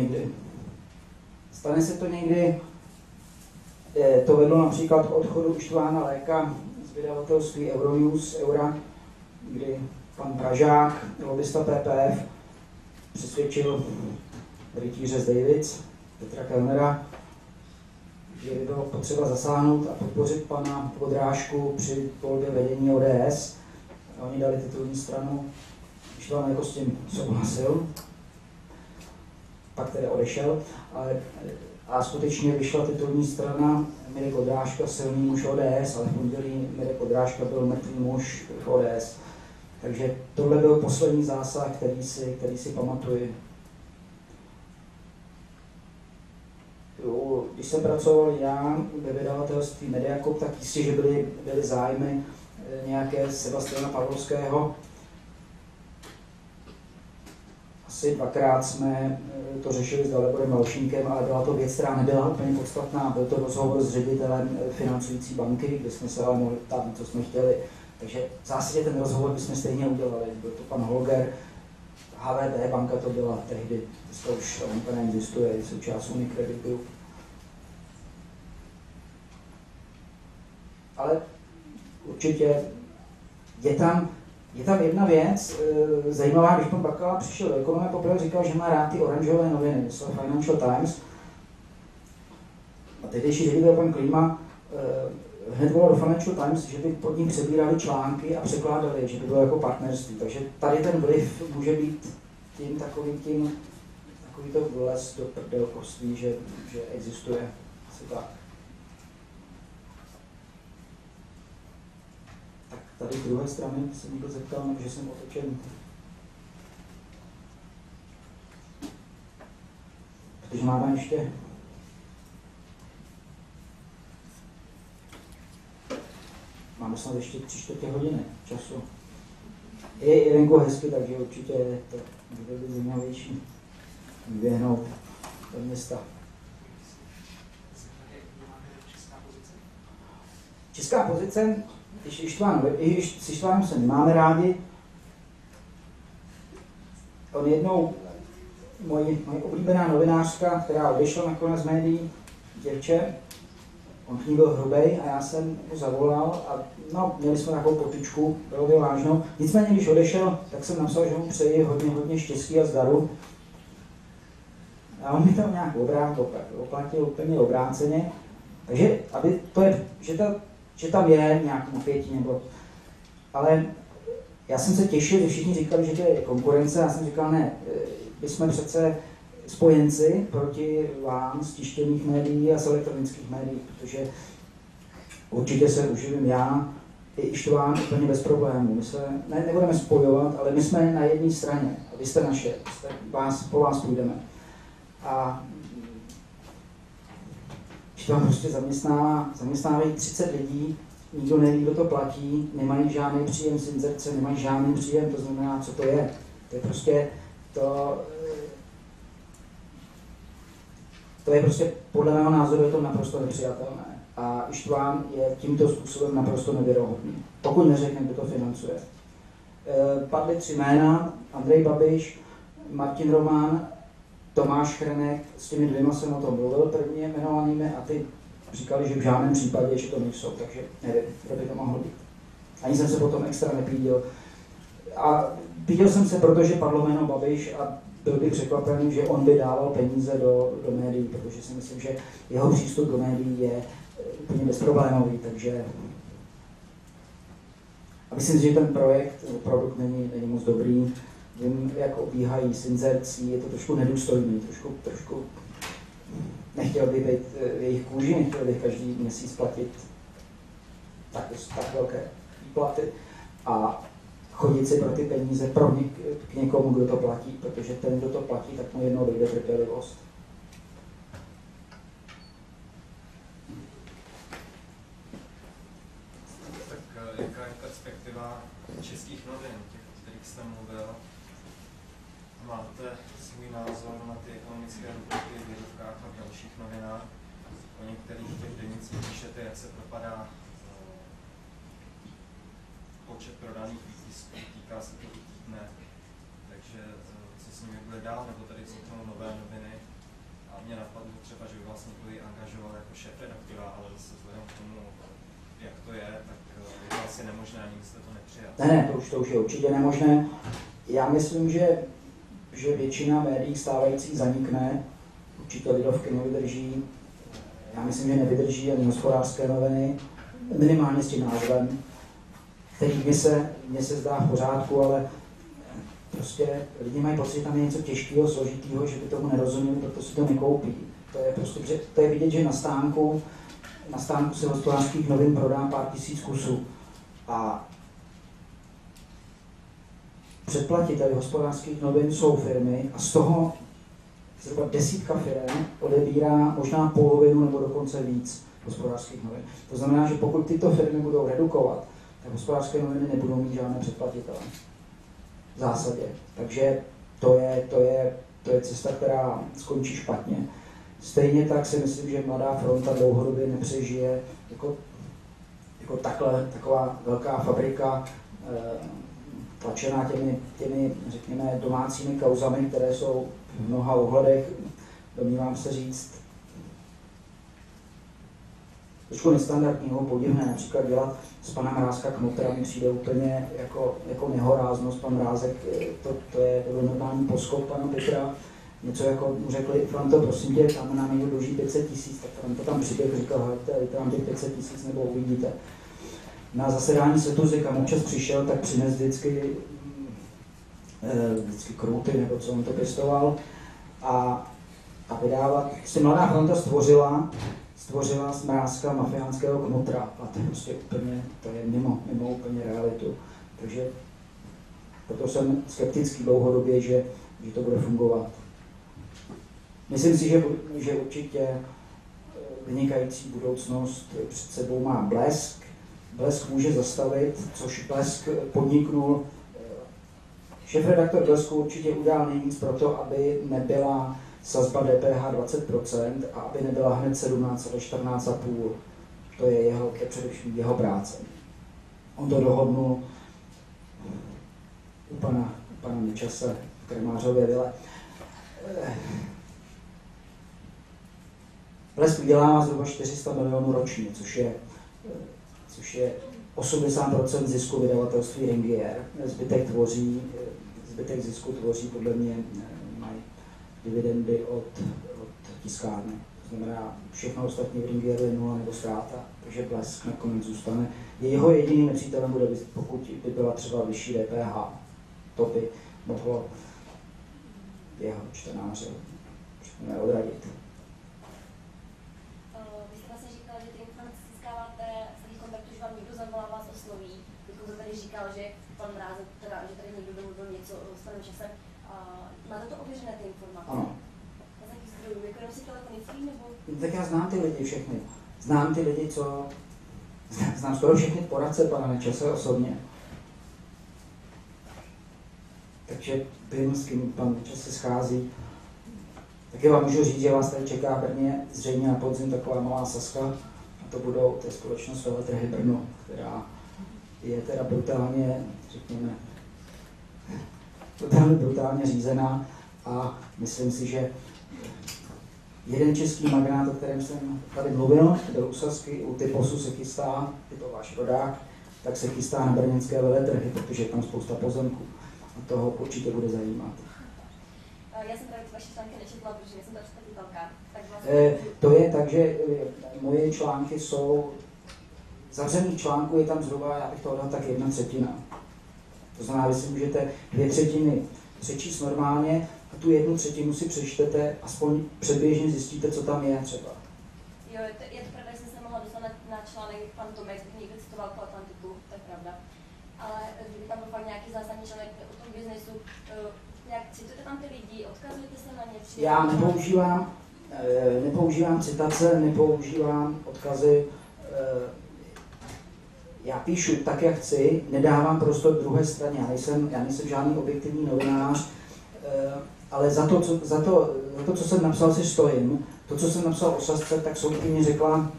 to někdy. To vedlo například k odchodu Ištvána Léka z vydavatelství Euronews, Eura, kdy pan Pražák, lobista PPF, přesvědčil rytíře z Davids, Petra Kellnera, že by bylo potřeba zasáhnout a podpořit pana Podrážku při volbě vedení ODS. A oni dali titulní stranu, Ištván jako s tím souhlasil, pak tedy odešel, a skutečně vyšla titulní strana Mirek Podrážka, silný muž ODS, ale v pondělí Mirek Podrážka byl mrtvý muž v ODS. Takže tohle byl poslední zásah, který si pamatuji. Když jsem pracoval já ve vydavatelství Mediacorp, tak jistě, že byly zájmy nějaké Sebastiana Pavlovského. Asi dvakrát jsme to řešili s Daleborem Valšínkem, ale byla to věc, která nebyla úplně podstatná. Byl to rozhovor s ředitelem financující banky, kde jsme se ale mohli ptát, co jsme chtěli. Takže v zásadě ten rozhovor bychom stejně udělali. Byl to pan Holger, HVB banka to byla tehdy, dneska už banka neexistuje, je součást Unicredit Group. Ale určitě je tam jedna věc zajímavá, když pan Bakala přišel do ekonomie, poprvé říkal, že má rád ty oranžové noviny, myslel Financial Times. A tehdejší ředitel pan Klíma hned volal do Financial Times, že by pod ním přebírali články a překládali, že by bylo jako partnerství. Takže tady ten vliv může být takový to vlez do prdelkovství, že existuje. Asi tak. Tak tady z druhé strany se někdo zeptal, že jsem otočen. Protože máme ještě máme snad ještě 3/4 hodiny času. Je venku hezky, takže určitě to bude být zajímavější vyběhnout do města. Česká pozice, když s Ištvánem se nemáme rádi, on jednou, moje oblíbená novinářka, která odešla nakonec z médií, děvče, on k ní byl hrubej a já jsem mu zavolal a měli jsme takovou potičku, bylo by vážnou. Nicméně, když odešel, tak jsem napsal, že mu přeji hodně štěstí a zdaru. A on mi tam nějak oplatil úplně obráceně. Takže, aby to je, že tam je nějaký napětí nebo... Ale já jsem se těšil, že všichni říkali, že to je konkurence, já jsem říkal, ne, my jsme přece spojenci proti vám z tištěných médií a z elektronických médií, protože určitě se uživím já i Ištván úplně bez problémů. My se nebudeme spojovat, ale my jsme na jedné straně. A vy jste naše, po vás půjdeme. A Ištván prostě zaměstnávají 30 lidí, nikdo neví, kdo to platí, nemají žádný příjem z inzerce, nemají žádný příjem, to znamená, co to je. To je prostě to je prostě, podle mého názoru, je to naprosto nepřijatelné. A Ištván je tímto způsobem naprosto nevěrohodný, pokud neřekne, kdo to financuje. Padly 3 jména, Andrej Babiš, Martin Roman, Tomáš Chrenek, s těmi 2 jsem o tom mluvil, první jmenovanými, a ty říkali, že v žádném případě, že to nejsou, takže nevím, kdo by to mohlo být. Ani jsem se potom extra nepídil. A pídil jsem se, protože padlo jméno Babiš a byl bych překvapen, že on by dával peníze do médií, protože si myslím, že jeho přístup do médií je úplně bezproblémový, takže a myslím si, že ten produkt není moc dobrý. Vím, jak obíhají s inzercí, je to trošku nedůstojný, trošku nechtěl bych být v jejich kůži, nechtěl bych každý měsíc platit tak velké výplaty a chodit si pro ty peníze k někomu, kdo to platí, protože ten, kdo to platí, tak mu jednou dojde trpělivost. Tak jaká je perspektiva českých novin, těch, o kterých jste mluvil? Máte svůj názor na ty ekonomické rubriky v Lidovkách a v dalších novinách? O některých těch denících píšete, jak se propadá počet prodaných výtisků, týká se to i týdne, takže co s nimi bude dál, nebo tady vzniknou nové noviny. A mě napadlo třeba, že by vlastně byli angažoval jako šéfredaktora, ale zase vzhledem k tomu, jak to je, tak je to asi nemožné, ani byste to nepřijal. Ne, to už je určitě nemožné. Já myslím, že většina médií stávajících zanikne, určitě Lidovky nevydrží, já myslím, že nevydrží ani Hospodářské noviny, minimálně s tím názvem, který mně se zdá v pořádku, ale prostě lidi mají pocit, že tam je něco těžkého, složitého, že by tomu nerozuměli, proto si to nekoupí. To je vidět, že na stánku se Hospodářských novin prodá pár tisíc kusů. A předplatiteli Hospodářských novin jsou firmy a z toho zhruba 10 firm odebírá možná polovinu nebo dokonce víc Hospodářských novin. To znamená, že pokud tyto firmy budou redukovat, tak Hospodářské noviny nebudou mít žádné předplatitele. V zásadě. Takže to je cesta, která skončí špatně. Stejně tak si myslím, že Mladá fronta dlouhodobě nepřežije jako taková velká fabrika, tlačená těmi, řekněme, domácími kauzami, které jsou v mnoha ohledech, domnívám se říct, trošku nestandardního, podivné, například dělat z pana Mrázka Kmotra mi přijde úplně jako nehoráznost. Pan Mrázek, to je normální poskok pana Petra, něco jako mu řekli, Franto, prosím tě, tam nám někdo dluží 500 000, tak Franto tam přiběh, říkal, hejte, tam těch 500 000 nebo uvidíte. Na zasedání Setuzy, kam občas přišel, tak přines vždycky kruty, nebo co on to pěstoval, a vydávat. Si Mladá fronta stvořila z Mrázka mafiánského Kmotra a to je prostě úplně, to je mimo úplně realitu. Takže proto jsem skeptický dlouhodobě, že to bude fungovat. Myslím si, že určitě vynikající budoucnost před sebou má Blesk. Blesk může zastavit, což Blesk podniknul. Šéfredaktor Blesku určitě udělal nejvíc pro to, aby nebyla sazba DPH 20% a aby nebyla hned 17, ale 14,5. To je především jeho práce. On to dohodnul u pana Nečase v Kremářově vile. Blesk vydělává zhruba 400 milionů ročně, což je 80% zisku vydavatelství Ringier. Zbytek zisku tvoří podle mě dividendy od tiskárny. To znamená, všechno ostatní v Ringieru je nula nebo ztráta, takže Blesk nakonec zůstane. Jeho jediným nepřítelem bude, pokud by byla třeba vyšší DPH. To by mohlo jeho čtenáře odradit. Vy jste vlastně říkal, že ty informace získáváte z těch kontaktů, že vám někdo zavolá, vás osloví. Jako to tady říkal, že pan Mrázek, že tady někdo domluvil něco s panem Časem. Máte to ověřené ty informace? Ano. Z jakých zdrojů? Jako jenom si telefonický nebo? Tak já znám ty lidi všechny. Znám ty lidi, znám skoro všechny poradce pana Nečase osobně. Takže vím, s kým pan Nečas se schází. Taky vám můžu říct, že vás tady čeká v Brně zřejmě na podzim taková malá Saska. A to je společnost Veletrhy Brno, která je teda brutálně, řekněme, brutálně řízená a myslím si, že Jeden český magnát, o kterém jsem tady mluvil, byl u Sazky, u Typosu se chystá, je to váš rodák, tak se chystá na brněnské veletrhy, protože je tam spousta pozemků. A toho určitě bude zajímat. Já jsem právě vaše články nečetla, protože jsem ta představitelka. Vlastně... To je tak, že moje články jsou, zavřených článků je tam zhruba, já bych to dal tak 1/3. To znamená, že si můžete 2/3 přečíst normálně a tu 1/3 si přečtete, aspoň předběžně zjistíte, co tam je třeba. Jo, je to pravda, že jsem se mohla dostat na článek pan Tomek, který někdo citoval po Atlantiku, to je pravda. Ale kdyby tam byl fakt nějaký zásadní článek o tom biznesu, jak citujete tam ty lidi, odkazujete se na ně? Já nepoužívám citace, nepoužívám odkazy. Já píšu tak, jak chci, nedávám prostor druhé straně. Já nejsem žádný objektivní novinář, ale za to, co jsem napsal, si stojím. To, co jsem napsal o Sazce, tak soudkyně řekla,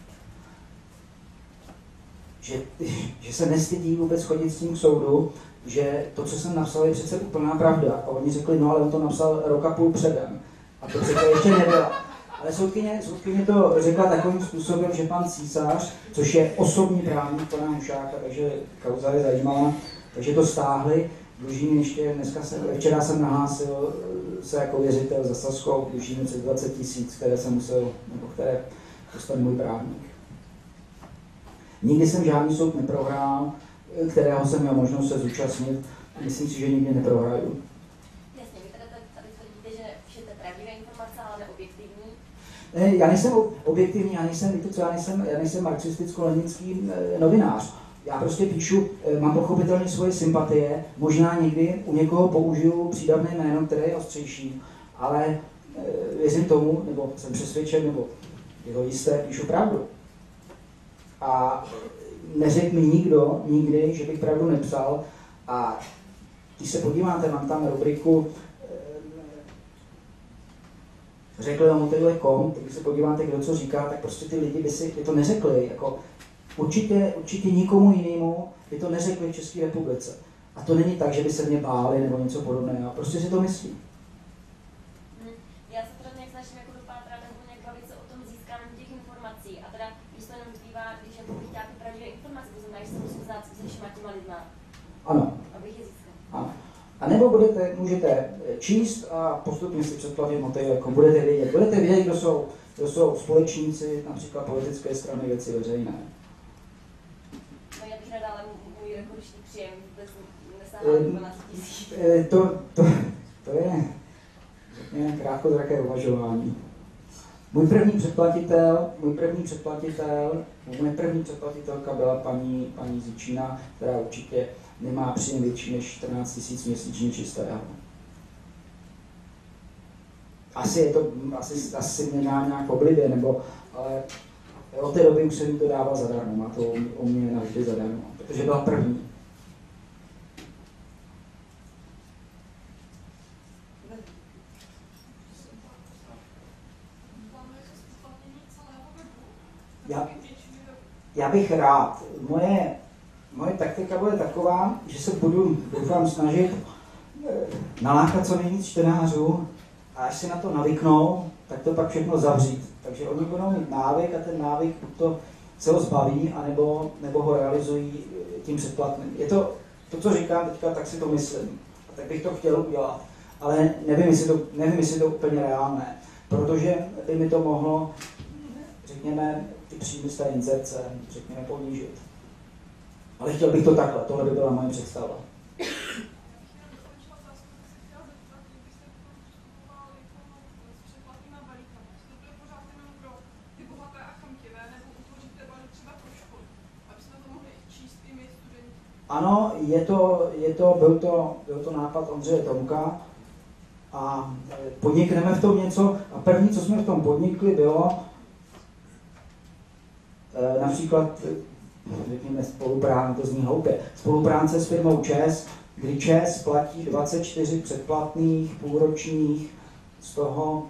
že se nestydí vůbec chodit s tím k soudu, že to, co jsem napsal, je přece úplná pravda. A oni řekli, no ale on to napsal rok a půl předem. A to přece ještě nebyla. Ale soudkyně to řekla takovým způsobem, že pan Císař, což je osobní právník pana Hušáka, takže kauza je zajímavá, takže to stáhli. Dluží mi ještě, včera jsem nahlásil se jako věřitel za Sazkou, dluží mi přes 20 000, které jsem musel, nebo které dostal můj právník. Nikdy jsem žádný soud neprohrál, kterého jsem měl možnost se zúčastnit. Myslím si, že nikdy neprohraju. Jasně, vy tady tvrdíte, že píšete pravdivé informace, ale neobjektivní. Já nejsem objektivní, já nejsem marxisticko-leninský novinář. Já prostě píšu, mám pochopitelně svoje sympatie, možná někdy u někoho použiju přídavné jméno, které je ostřejší, ale věřím tomu, nebo jsem přesvědčen, nebo je to jisté, píšu pravdu. A neřekl mi nikdo nikdy, že bych pravdu nepsal. A když se podíváte, mám tam rubriku řekli o Motejle.com, když se podíváte, kdo co říká, tak prostě ty lidi by to neřekli. Jako, určitě nikomu jinému by to neřekli v České republice. A to není tak, že by se mě báli nebo něco podobného. Prostě si to myslí. Já se teda nějak snažím jako dopátrat nebo nějak bavit se o tom získání těch informací. A teda, když to jenom zbývá, když jako bych chtěla ty pravdivé informace, to znamená, že se musím znát se všema těma lidma. Ano. Abych je získal. Ano. A nebo můžete číst a postupně si předplatit Motejl, jako budete vědět, kdo jsou společníci, například politické strany Věci veřejné. No já bych nadále můj rekordní příjem nesáhla 12 000. To je řekněme krátkozraké uvažování. Moje první předplatitelka byla paní Zičina, která určitě nemá příjem větší než 14 000 měsíčně čistého. Asi mě dá nějak oblibě, ale od té doby už jsem mi to dával zadarmo, má to o mě navždy zadarmo, protože byla první. Já bych rád. Moje taktika bude taková, že se budu, doufám, snažit nalákat co nejvíc čtenářů a až si na to navyknou, tak to pak všechno zavřít. Takže oni budou mít návyk a ten návyk to se ho zbaví, nebo ho realizují tím předplatným. Je to, co říkám teďka, tak si to myslím. A tak bych to chtěl udělat. Ale nevím, jestli to úplně reálné. Protože by mi to mohlo, řekněme, ty příjmy z té inzerce, řekněme, ponížit. Ale chtěl bych to takhle, tohle by byla moje představa. Ano, byl to nápad Ondřeje Tomka a podnikneme v tom něco. A první, co jsme v tom podnikli, bylo například, řekněme, spolupráce, to zní hloupě, spolupráce s firmou ČES, kdy ČES platí 24 předplatných půlročních, z toho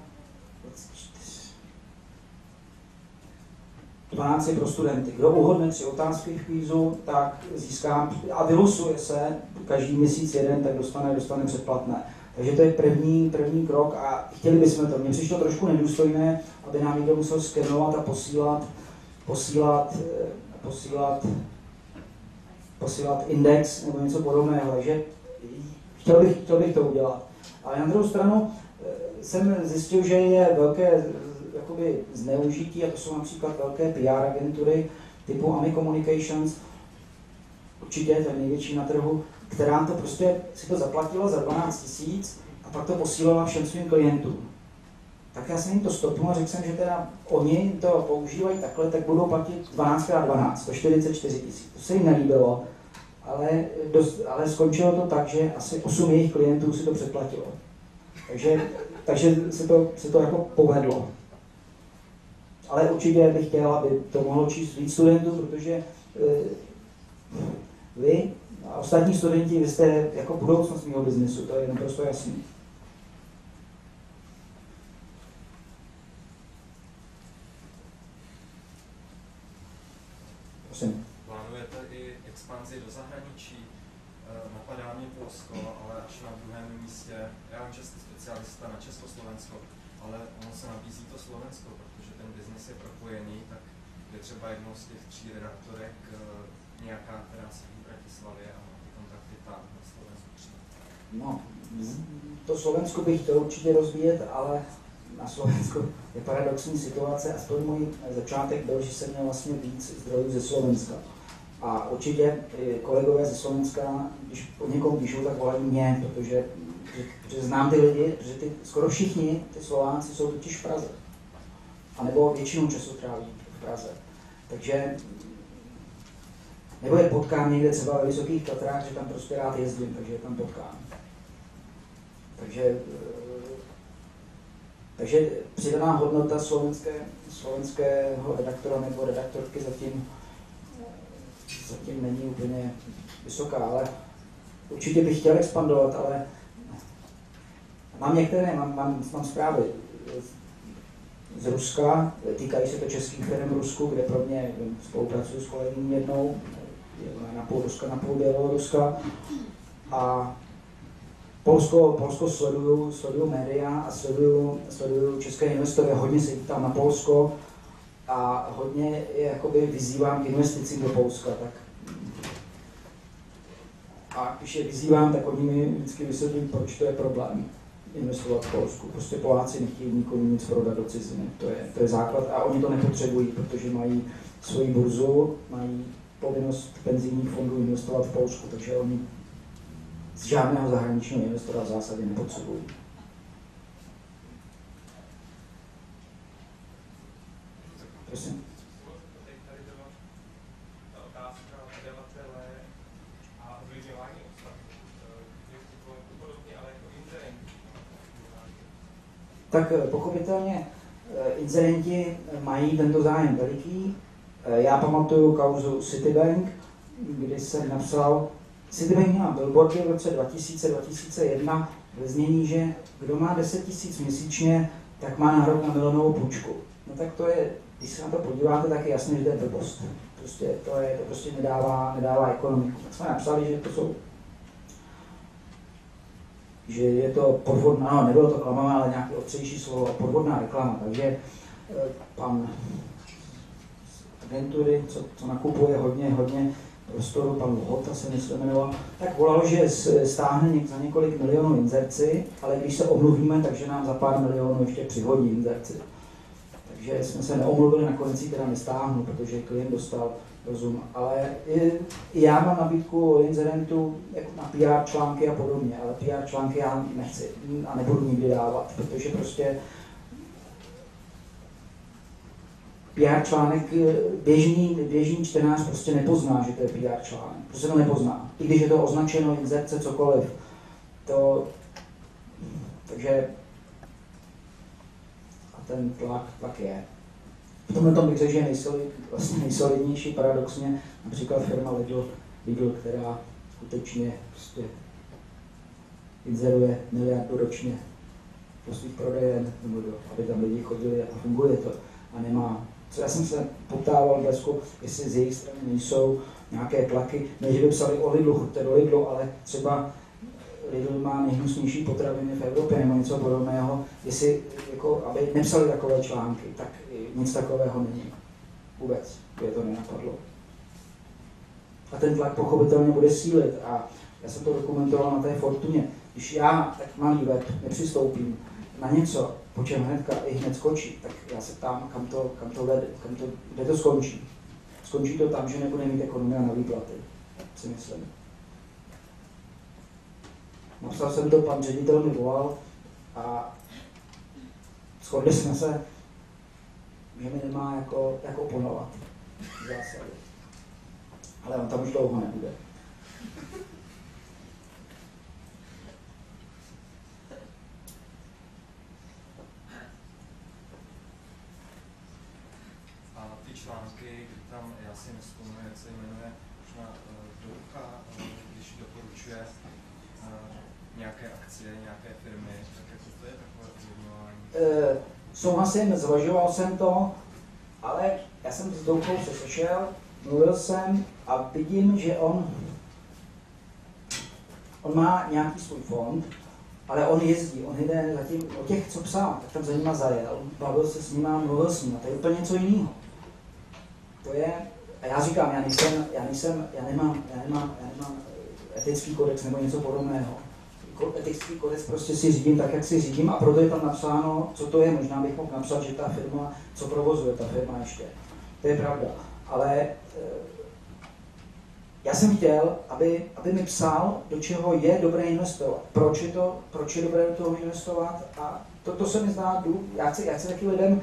12 pro studenty. Kdo uhodne 3 otázky v kvízu, tak získá a vylosuje se každý měsíc jeden, tak dostane předplatné. Takže to je první krok a chtěli bychom to. Mně přišlo trošku nedůstojné, aby nám někdo musel skenovat a posílat index nebo něco podobného, takže chtěl bych to udělat. Ale na druhou stranu jsem zjistil, že je velké jakoby zneužití, a to jsou například velké PR agentury typu AMI Communications, určitě ten největší na trhu, která to prostě si to zaplatila za 12 000 a pak to posílala všem svým klientům. Tak já jsem jim to stopnul a řekl jsem, že teda oni to používají takhle, tak budou platit 12x12, 144 000. To se jim nelíbilo, ale skončilo to tak, že asi 8 jejich klientů si to předplatilo. Takže se to jako povedlo. Ale určitě bych chtěl, aby to mohlo číst víc studentů, protože vy a ostatní studenti, vy jste jako budoucnost mého biznesu, to je naprosto jasný. Prosím. Plánujete i expanzi do zahraničí? Napadá mě Polsko, ale až na druhém místě. Já vím, že jste specialista na Československo, ale ono se nabízí to Slovensko, protože ten biznis je propojený, tak je třeba jednou z těch 3 redaktorek nějaká, která se v Bratislavě a má ty kontakty tam na Slovensku třeba. No, to Slovensko bych chtěl určitě rozvíjet, ale na Slovensku je paradoxní situace, aspoň můj začátek byl, že jsem měl vlastně víc zdrojů ze Slovenska. A určitě kolegové ze Slovenska, když po někom píšou, tak volají mě, protože znám ty lidi, protože skoro všichni ty Slováci jsou totiž v Praze. A nebo většinu času tráví v Praze. Takže nebo je potkám někde třeba ve Vysokých Tatrách, že tam prostě rád jezdím, takže je tam potkám. Takže přidaná hodnota slovenského redaktora nebo redaktorky zatím není úplně vysoká, ale určitě bych chtěl expandovat, ale mám zprávy z Ruska, týkají se to českých firm v Rusku, kde pro mě spolupracuju s kolegyní jednou, na půl Ruska, na půl Běloruska. A Polsko sleduju média a sleduju české investory, hodně se tam na Polsko a hodně jakoby vyzývám k investicím do Polska. A když je vyzývám, tak oni mi vždycky vysvětlí, proč to je problém investovat v Polsku. Prostě Poláci nechtějí nikomu nic prodat do ciziny, to je základ a oni to nepotřebují, protože mají svoji burzu, mají povinnost penzijních fondů investovat v Polsku, takže oni z žádného zahraničního investora v zásadě nepotřebují. Prosím. Teď tady byla ta otázka nadavatele a ovlivňování ostatních. Podobně, ale jako inzerenti. Tak pochopitelně inzerenti mají tento zájem veliký. Já pamatuju kauzu Citibank, kdy jsem napsal, Citibank měla billboardy v roce 2000-2001 ve znění, že kdo má 10 000 měsíčně, tak má nárok na milionovou půjčku. No tak to je, když se na to podíváte, tak je jasné, že to je blbost. To prostě nedává ekonomiku. Tak jsme napsali, že je to podvodná, no nebylo to klamavé, ale nějaké ostřejší slovo, podvodná reklama. Takže pan z agentury, co nakupuje hodně prostoru, pan Lhota se jmenoval, tak volal, že stáhne za několik milionů inzerci, ale když se omluvíme, takže nám za pár milionů ještě přihodí inzerci. Takže jsme se neomluvili, nakonec ji teda nestáhnu, protože klient dostal rozum. Ale i já mám nabídku od inzerentů jako na PR články a podobně, ale PR články já nechci a nebudu nikdy dávat, protože prostě PR článek, běžný čtenář prostě nepozná, že to je PR článek. Prostě to nepozná. I když je to označeno, inzerce, cokoliv. Takže a ten tlak je. V tomhle tom bych řekl, že je nejsolidnější paradoxně například firma Lidl, která skutečně prostě inzeruje 1 miliardu ročně do svých prodejen, aby tam lidi chodili a funguje to. A nemá. Já jsem se poptával v Blesku, jestli z jejich strany nejsou nějaké tlaky, ne, že by psali o Lidlu, choďte do Lidlu, ale třeba Lidl má nejhnusnější potraviny v Evropě nebo něco podobného, jestli, jako, aby nepsali takové články, tak nic takového není. Vůbec, je to nenapadlo. A ten tlak pochopitelně bude sílit a já jsem to dokumentoval na té Fortuně. Když já, tak malý web, nepřistoupím na něco, po čem hned skočí, tak já se ptám, kam to vede, kde to skončí. Skončí to tam, že nebude mít ekonomia na výplaty, si myslím. Napsal jsem to, pan ředitel mi volal a shodli jsme se, že mi nemá jak oponovat v zásadě. Ale on tam už dlouho nebude. A ty články, kdy tam, já si nevzpomínám, jak se jmenuje, možná Doucha, když doporučuje nějaké akcie, nějaké firmy, tak jako to je takové ovlivňování? Souhlasím, zvažoval jsem to, ale já jsem s Douchou se sešel, mluvil jsem a vidím, že on má nějaký svůj fond, ale on jezdí, on jde zatím o těch, co psal, tak tam za nima zajel, bavil se s nima, mluvil s nima, to je úplně něco jiného. To je, a já říkám, já nemám etický kodex nebo něco podobného. Etický kodex prostě si řídím tak, jak si řídím a proto je tam napsáno, co to je. Možná bych mohl napsat, že ta firma, co provozuje ta firma ještě. To je pravda. Ale já jsem chtěl, aby mi psal, do čeho je dobré investovat. Proč je dobré do toho investovat a to se mi zdá, já chci taky lidem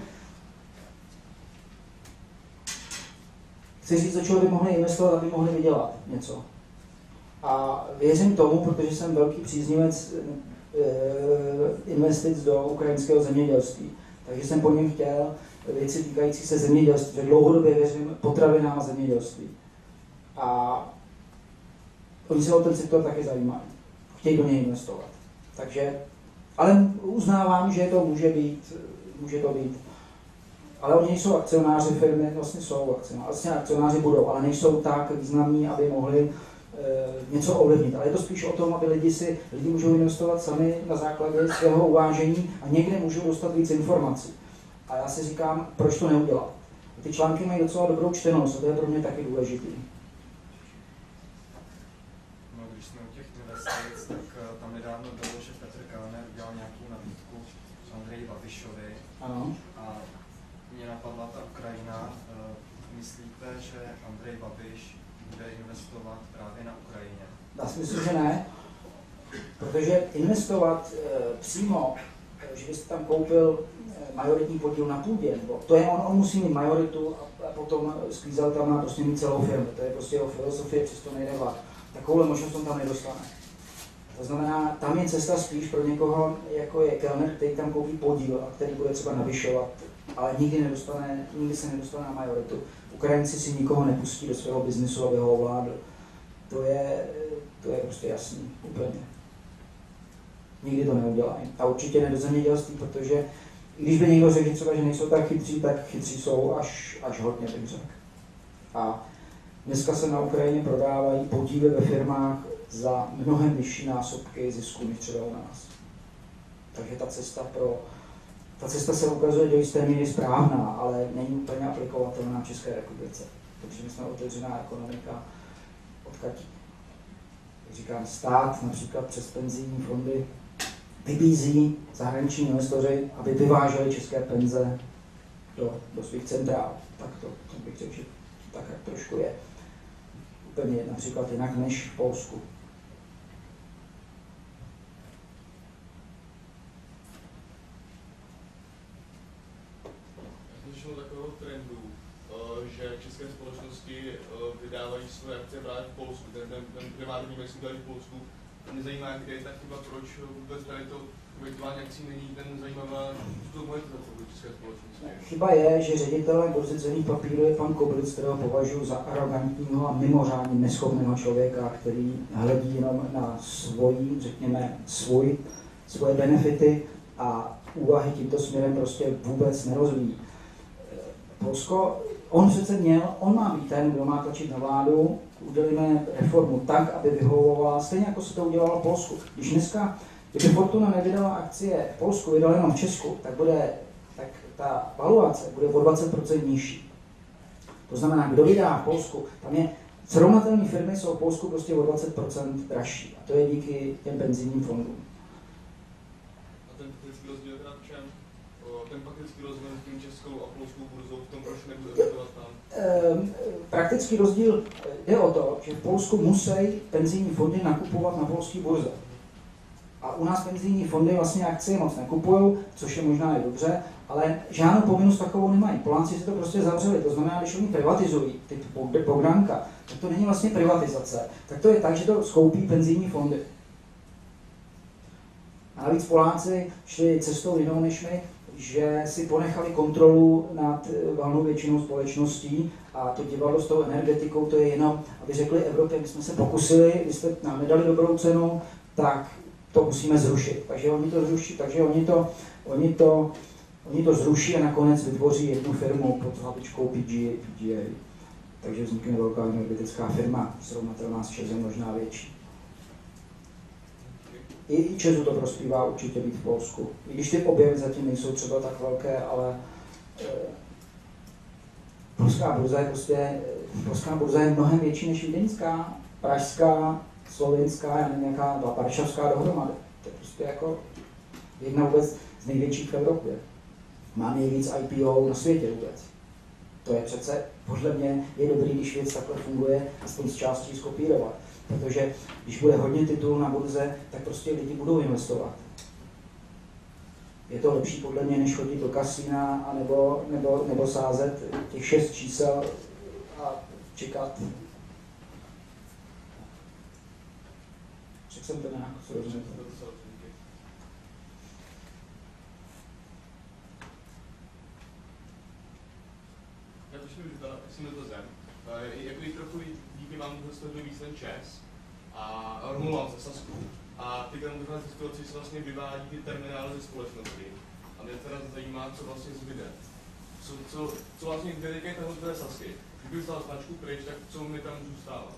chci říct, do čeho by mohli investovat, aby mohli vydělat něco. A věřím tomu, protože jsem velký příznivec investic do ukrajinského zemědělství. Takže jsem po něm chtěl věci týkající se zemědělství, že dlouhodobě věřím potravinám a zemědělství. A oni se o ten sektor taky zajímají. Chtějí do něj investovat. Takže, ale uznávám, že to může to být. Ale oni nejsou akcionáři firmy, vlastně jsou akcionáři. Vlastně akcionáři budou, ale nejsou tak významní, aby mohli něco ovlivnit. Ale je to spíš o tom, aby lidi můžou investovat sami na základě svého uvážení a někde můžou dostat víc informací. A já si říkám, proč to neudělat. Ty články mají docela dobrou čtenost a to je pro mě taky důležitý. No, když jsme u těch investic, tak tam nedávno bylo, že Petr Kellner udělal nějakou nabídku Andreji Babišovi. Ano. A mě napadla ta Ukrajina. Myslíte, že Andrej Babiš bude investovat právě na Ukrajině? Já si myslím, že ne. Protože investovat přímo, že byste tam koupil majoritní podíl na půdě, to je on musí mít majoritu a potom sklízel tam má prostě mít celou firmu. To je prostě jeho filozofie, přesto nejde vlak. Takovouhle možnost on tam nedostane. To znamená, tam je cesta spíš pro někoho, jako je Kellner, který tam koupí podíl a který bude třeba navyšovat, ale nikdy se nedostane na majoritu. Ukrajinci si nikoho nepustí do svého biznisu, aby ho ovládl. To je prostě jasný, úplně. Nikdy to neudělají. A určitě ne do zemědělství, protože i když by někdo řekl třeba, že nejsou tak chytří jsou až hodně, bych řekl. A dneska se na Ukrajině prodávají podíly ve firmách za mnohem vyšší násobky zisku než třeba u nás. Takže ta cesta se ukazuje do jisté míry správná, ale není úplně aplikovatelná v České republice. Protože my jsme otevřená ekonomika, odkud, jak říkám, stát například přes penzijní fondy vybízí zahraniční investoři, aby vyváželi české penze do svých centrál. Tak to bych řekl, že tak jak trošku je. Úplně například jinak než v Polsku. Takového trendu, že české společnosti vydávají své akcie právě v Polsku. Ten primární investor tady v Polsku. Mě zajímá, kde je ta chyba, proč vůbec tady to vytváření akcí není ten zajímavá monetizace pro české společnosti. Chyba je, že ředitelem burzy cenných papírů je pan Koblic, kterého považuji za arrogantního a mimořádně neschopného člověka, který hledí jenom na svoje benefity a úvahy tímto směrem prostě vůbec nerozvíjí. Polsko, on má být ten, kdo má tlačit na vládu, udělíme reformu tak, aby vyhovovala, stejně jako se to udělalo v Polsku. Když dneska, kdyby Fortuna nevydala akcie v Polsku, vydala jenom v Česku, tak ta valuace bude o 20% nižší. To znamená, kdo vydá v Polsku, tam je srovnatelné firmy jsou v Polsku prostě o 20% dražší. A to je díky těm penzijním fondům. A ten faktický rozdíl je v čem? Ten faktický rozdíl mezi českou a polskou burzou v tom, proč nebude evidovat tam? Praktický rozdíl jde o to, že v Polsku musí penzijní fondy nakupovat na polské burze. A u nás penzijní fondy vlastně akcie moc nekupují, což je možná i dobře, ale žádnou povinnost takovou nemají. Poláci si to prostě zavřeli, to znamená, když oni privatizují ty Bogdanka, tak to není vlastně privatizace. Tak to je tak, že to skoupí penzijní fondy. A navíc Poláci šli cestou jinou než my, že si ponechali kontrolu nad valnou většinou společností a to divadlo s tou energetikou, to je jenom, aby řekli Evropě, my jsme se pokusili, vy jste nám nedali dobrou cenu, tak to musíme zrušit. Takže oni to zruší, takže oni to zruší a nakonec vytvoří jednu firmu pod hlavičkou PGA. Takže vznikne velká energetická firma, srovnatelná s ČEZem, možná větší. I ČEZu to prospívá určitě být v Polsku. I když ty objemy zatím nejsou třeba tak velké, ale polská burza je mnohem větší než vídeňská, pražská, slovenská, já nevím, jaká, varšavská dohromady. To je prostě jako jedna vůbec z největších v Evropě. Má nejvíc IPO na světě vůbec. To je přece, podle mě, je dobrý, když věc takhle funguje, aspoň z částí skopírovat. Protože když bude hodně titulů na burze, tak prostě lidi budou investovat. Je to lepší podle mě, než chodit do kasína nebo sázet těch 6 čísel a čekat. Řekl jsem to nějak, co rozumíte? Já to šli jsem dotazem. Jako i trochu díky vám dostali víc ten ČEZ a omlouvám se Sazku. A teďka na taková situaci se vlastně vyvádí ty terminály ze společnosti. A mě teda zajímá, co vlastně zbyde. Co vlastně, kde teďka je tahle Sazky? Kdybych vzal značku pryč, tak co mi tam zůstává?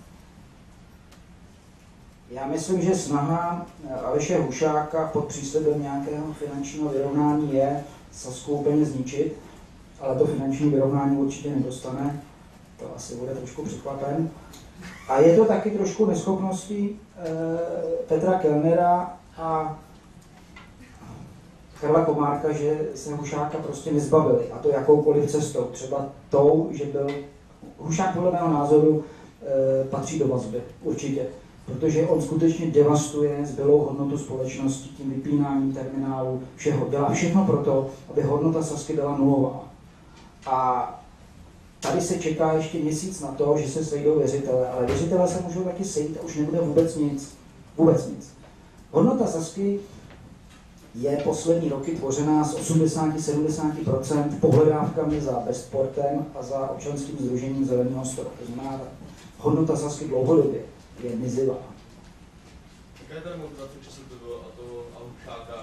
Já myslím, že snaha Aleše Hušáka pod příslibem nějakého finančního vyrovnání je Sazku úplně zničit, ale to finanční vyrovnání určitě nedostane. To asi bude trošku překvapen. A je to taky trošku neschopností Petra Kellnera a Karla Komárka, že se Hušáka prostě nezbavili. A to jakoukoliv cestou. Třeba tou, že byl... Hušák podle mého názoru patří do vazby. Určitě. Protože on skutečně devastuje zbylou hodnotu společnosti tím vypínáním terminálu, všeho. Dělá všechno pro to, aby hodnota Sazky byla nulová. A tady se čeká ještě měsíc na to, že se sejdou věřitele, ale věřitele se můžou taky sejít a už nebude vůbec nic. Vůbec nic. Hodnota Sazky je poslední roky tvořená z 80-70% pohledávkami za Bestportem a za občanským sdružením Zeleného stropu. To znamená, hodnota Sazky dlouhodobě je mizivá. Jaká je tady motivace ČSTV a toho Hušáka?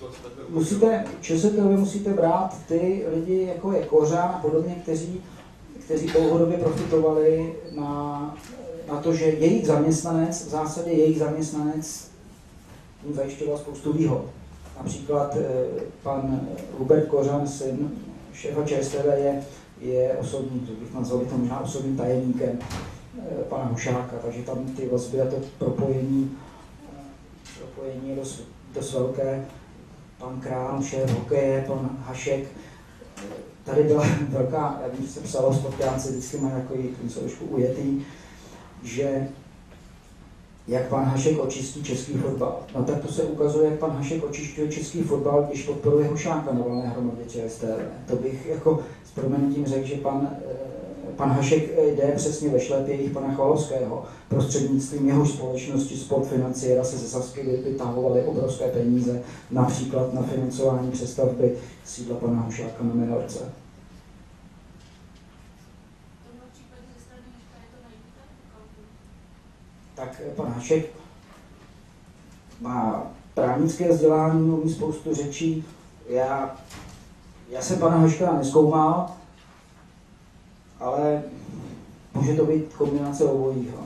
ČSTV musíte brát ty lidi, jako je Kořán a podobně, kteří dlouhodobě profitovali na to, že jejich zaměstnanec, v zásadě jejich zaměstnanec jim zajišťoval spoustu výhod. Například pan Hubert Kořan, syn šéfa ČSTV, je osobní, to bych nazval to možná osobním tajemníkem pana Hušáka, takže tam ty vazby a to propojení je dost velké. Pan Král, šéf hokeje, pan Hašek. Tady byla velká, jak se psalo, spotkánci vždycky mají takový trošku ujetý, že jak pan Hašek očistí český fotbal. No tak to se ukazuje, jak pan Hašek očišťuje český fotbal, když podporuje Hušáka na valné hromadě ČSTV. To bych jako s proměnutím řekl, že pan Hašek jde přesně ve šlépějích pana Chvalovského. Prostřednictvím jeho společnosti Sport Financiera se ze Sazky vytahovaly obrovské peníze, například na financování přestavby sídla pana Hušáka na Menorce. Tak pan Hašek má právnické vzdělání, umí spoustu řečí. Já jsem pana Haška nezkoumal, ale může to být kombinace obojího.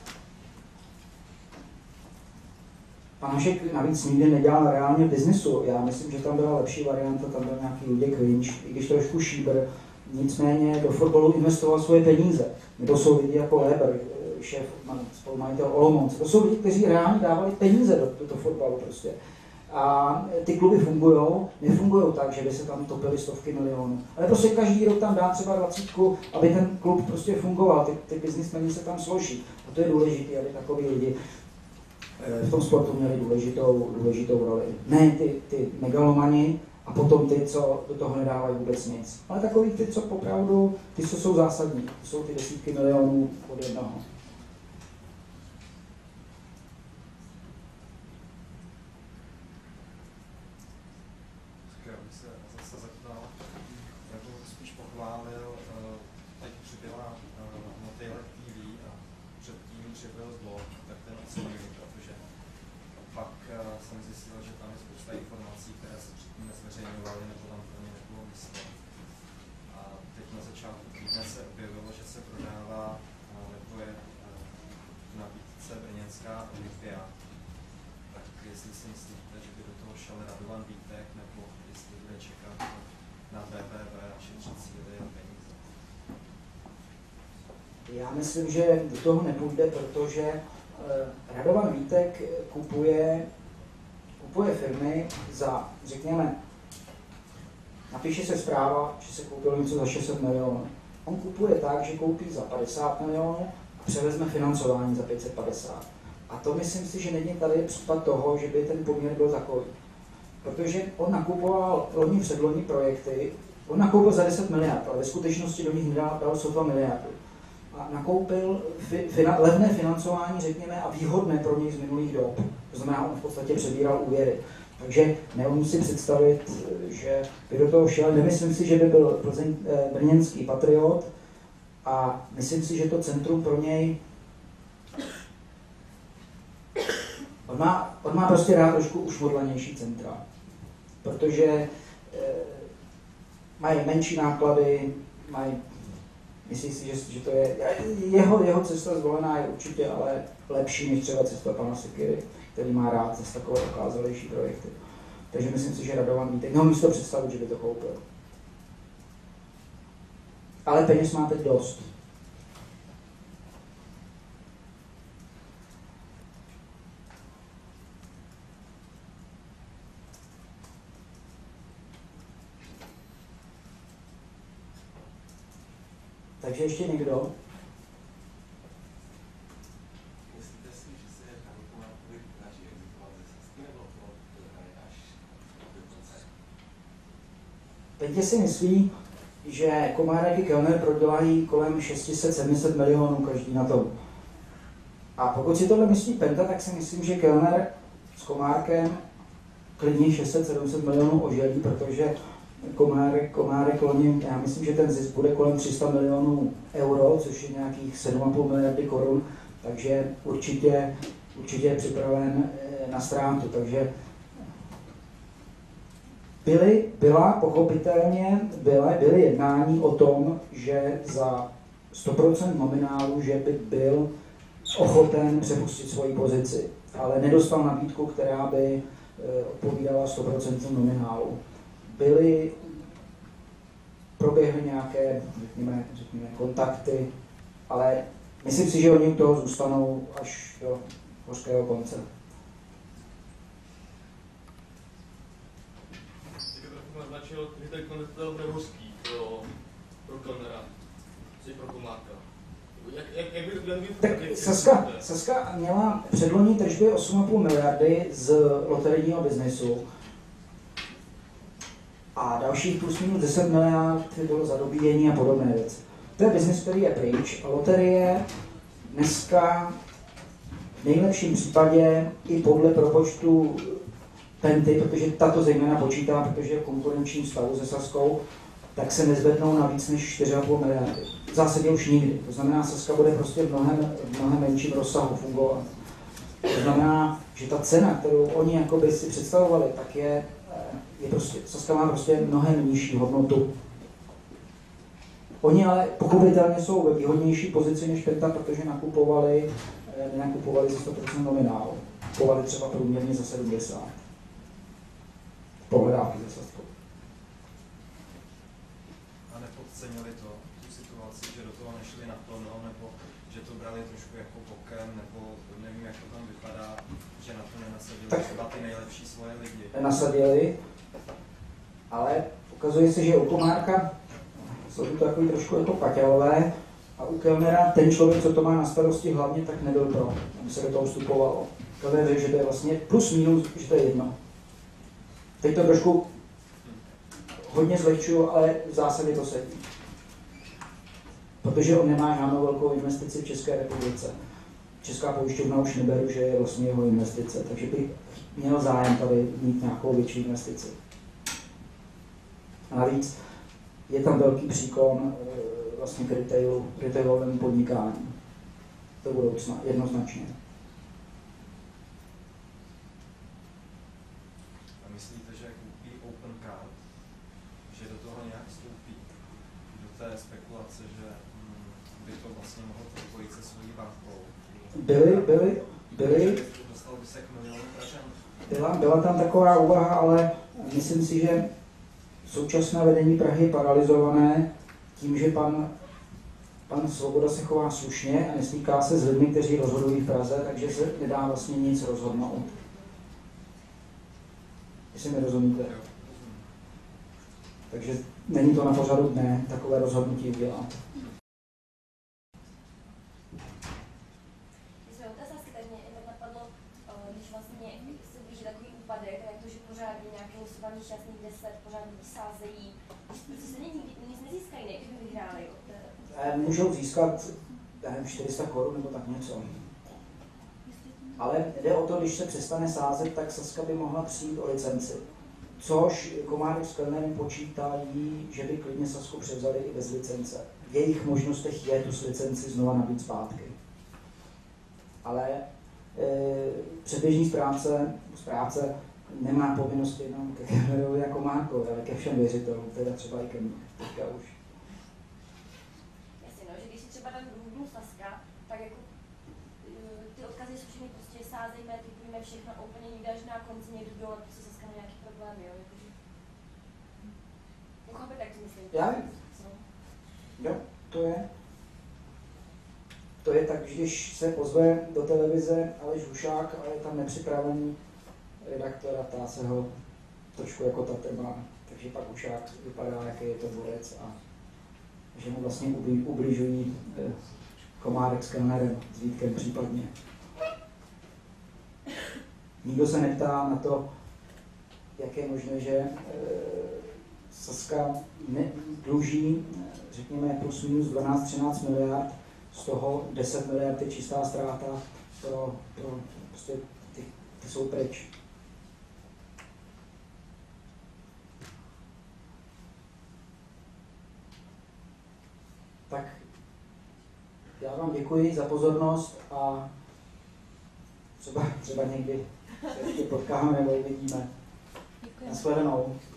Pan Hašek navíc nikdy nedělal reálně v biznisu. Já myslím, že tam byla lepší varianta, tam byl nějaký Luděk Vinč, i když trošku šíbr. Nicméně do fotbalu investoval svoje peníze. To jsou lidi jako Leber, šéf, spolumajitel Olomouc. To jsou lidi, kteří reálně dávali peníze do fotbalu prostě. A ty kluby nefungují tak, že by se tam topily stovky milionů. Ale prostě každý rok tam dá třeba 20, aby ten klub prostě fungoval. Ty biznismeni se tam složí. A to je důležité, aby takový lidi v tom sportu měli důležitou roli. Ne ty megalomani a potom ty, co do toho nedávají vůbec nic. Ale takový ty, co opravdu, ty, co jsou zásadní. To jsou ty desítky milionů od jednoho. Já bych se zase zeptal, nebo spíš pochválil, teď přibyla Motejlek TV a předtím přibyl blog, tak ten oceňuji, protože pak jsem zjistil, že tam je spousta informací, které se předtím nezveřejňovaly, nebo tam pro ně nebylo místo. A teď na začátku týdne se objevilo, že se prodává, nebo je v nabídce brněnská Olympia. Tak jestli si myslíte, že by do toho šel Radovan Vítek, nebo jestli bude čekat na BBV a šetřit síly a peníze? Já myslím, že do toho nepůjde, protože Radovan Vítek kupuje firmy za, řekněme, napíše se zpráva, že se koupilo něco za 600 milionů. On kupuje tak, že koupí za 50 milionů a převezme financování za 550. A to myslím si, že není tady případ toho, že by ten poměr byl takový. Protože on nakupoval předloni projekty, on nakoupil za 10 miliard, ale ve skutečnosti do nich dal sotva miliardu. A nakoupil levné financování, řekněme, a výhodné pro něj z minulých dob. To znamená, on v podstatě přebíral úvěry. Takže neumím si představit, že by do toho šel. Nemyslím si, že by byl brněnský patriot a myslím si, že to centrum pro něj On má prostě rád trošku ušmodlanější centra, protože mají menší náklady, myslí si, že to je, jeho cesta zvolená je určitě ale lepší než třeba cesta pana Sekyry, který má rád zase takové okázalejší projekty. Takže myslím si, že Radovan Vítek, neumím si to představit, že by to koupil. Ale peněz má teď dost. Takže ještě někdo? Myslíte si, že se Komárkovi daří exitovat ze Sasky, nebo to hraje až do konce? Teď si myslí, že Komárek i Kellner prodělají kolem 600-700 milionů každý na tom. A pokud si tohle myslí Penta, tak si myslím, že Kellner s Komárkem klidně 600-700 milionů oželí, protože Komárek loni, já myslím, že ten zisk bude kolem 300 milionů euro, což je nějakých 7,5 miliardy korun, takže určitě je připraven na ztrátu. Takže byly jednání o tom, že za 100% nominálu, že by byl ochoten přepustit svoji pozici, ale nedostal nabídku, která by odpovídala 100% nominálu. Proběhly nějaké, řekněme, kontakty, ale myslím si, že oni u toho zůstanou až do hořkého konce. Teď trochu naznačil, že ten konec bude hořký pro Kellnera, pro Komárka. Tak Sazka měla předloni tržby 8,5 miliardy z loterijního biznesu a dalších plus minus 10 miliard bylo za dobíjení a podobné věci. To je biznes, který je pryč a loterie dneska v nejlepším případě i podle propočtu Penty, protože tato zejména počítá, protože je v konkurenčním stavu se Sazkou, tak se nezvednou na víc než 4,5 miliardy. V zásadě už nikdy. To znamená, Sazka bude prostě v mnohem menším rozsahu fungovat. To znamená, že ta cena, kterou oni jakoby si představovali, tak je prostě, Sazka má prostě mnohem nižší hodnotu. Oni ale pochopitelně jsou ve výhodnější pozici než Penta, protože nenakupovali za 100% nominálu. Kupovali třeba průměrně za 70. Pohledávky ze Sazkou. A nepodcenili tu situaci, že do toho nešli naplno, nebo že to brali trošku jako bokem, nebo nevím, jak to tam vypadá, že na to nenasadili tak třeba ty nejlepší svoje lidi. Nasadili, ale ukazuje se, že u Komárka jsou to takový trošku jako paťalové a u Kellnera ten člověk, co to má na starosti hlavně, tak nebyl pro, aby se do toho vstupovalo. Kellner řekl, že to je vlastně plus minus, že to je jedno. Teď to trošku hodně zlehčuju, ale v zásadě to sedí. Protože on nemá žádnou velkou investici v České republice. Česká pojišťovna už neberu, že je vlastně jeho investice, takže bych měl zájem tady mít nějakou větší investici. A navíc je tam velký příklon vlastně k retailovému podnikání do budoucna, jednoznačně. A myslíte, že jak koupí Opencard, že do toho nějak vstoupí, do té spekulace, že by to vlastně mohlo propojit se svojí bankou? Byly. Dostal by se k milionům Pražan? Byla tam taková úvaha, ale myslím si, že současné vedení Prahy je paralizované tím, že pan Svoboda se chová slušně a nestýká se s lidmi, kteří rozhodují v Praze, takže se nedá vlastně nic rozhodnout. Jestli mi rozumíte. Takže není to na pořadu dne takové rozhodnutí udělat. Nešťastných 10, pořád vysázejí, se nic nezískají, ne, kdyby vyhráli. Můžou získat 400 korun nebo tak něco. Ale jde o to, když se přestane sázet, tak Sazka by mohla přijít o licenci. Což Komárek s Kellnerem počítají, že by klidně Sazku převzali i bez licence. V jejich možnostech je tu licenci znova nabít zpátky. Ale předběžný správce nemá povinnost jenom ke Kellnerovi a Komárkovi, ale ke všem věřitelům, teda třeba i ke mně, teďka už. Jasně, no, že když si třeba dám Google Sazka, tak jako ty odkazy jsou všechny prostě sázejme, typujeme všechno, úplně nikdy až na konci někdo dole, prostě Sazka má nějaký problémy, jo, jakože. Chápete, jak to myslím? Já vím. Jo, to je tak, když se pozve do televize Aleš Hušák a je tam nepřipravený redaktor a ptá se ho trošku jako Tatema, takže pak Hušák vypadá, jaký je to borec a že mu vlastně ubližují Komárek s Kellnerem, s Vítkem případně. Nikdo se neptá na to, jak je možné, že Sazka dluží, řekněme, plus minus 12-13 miliard, z toho 10 miliard je čistá ztráta, prostě ty jsou pryč. Tak já vám děkuji za pozornost a třeba někdy se ještě potkáme nebo uvidíme. Nashledanou.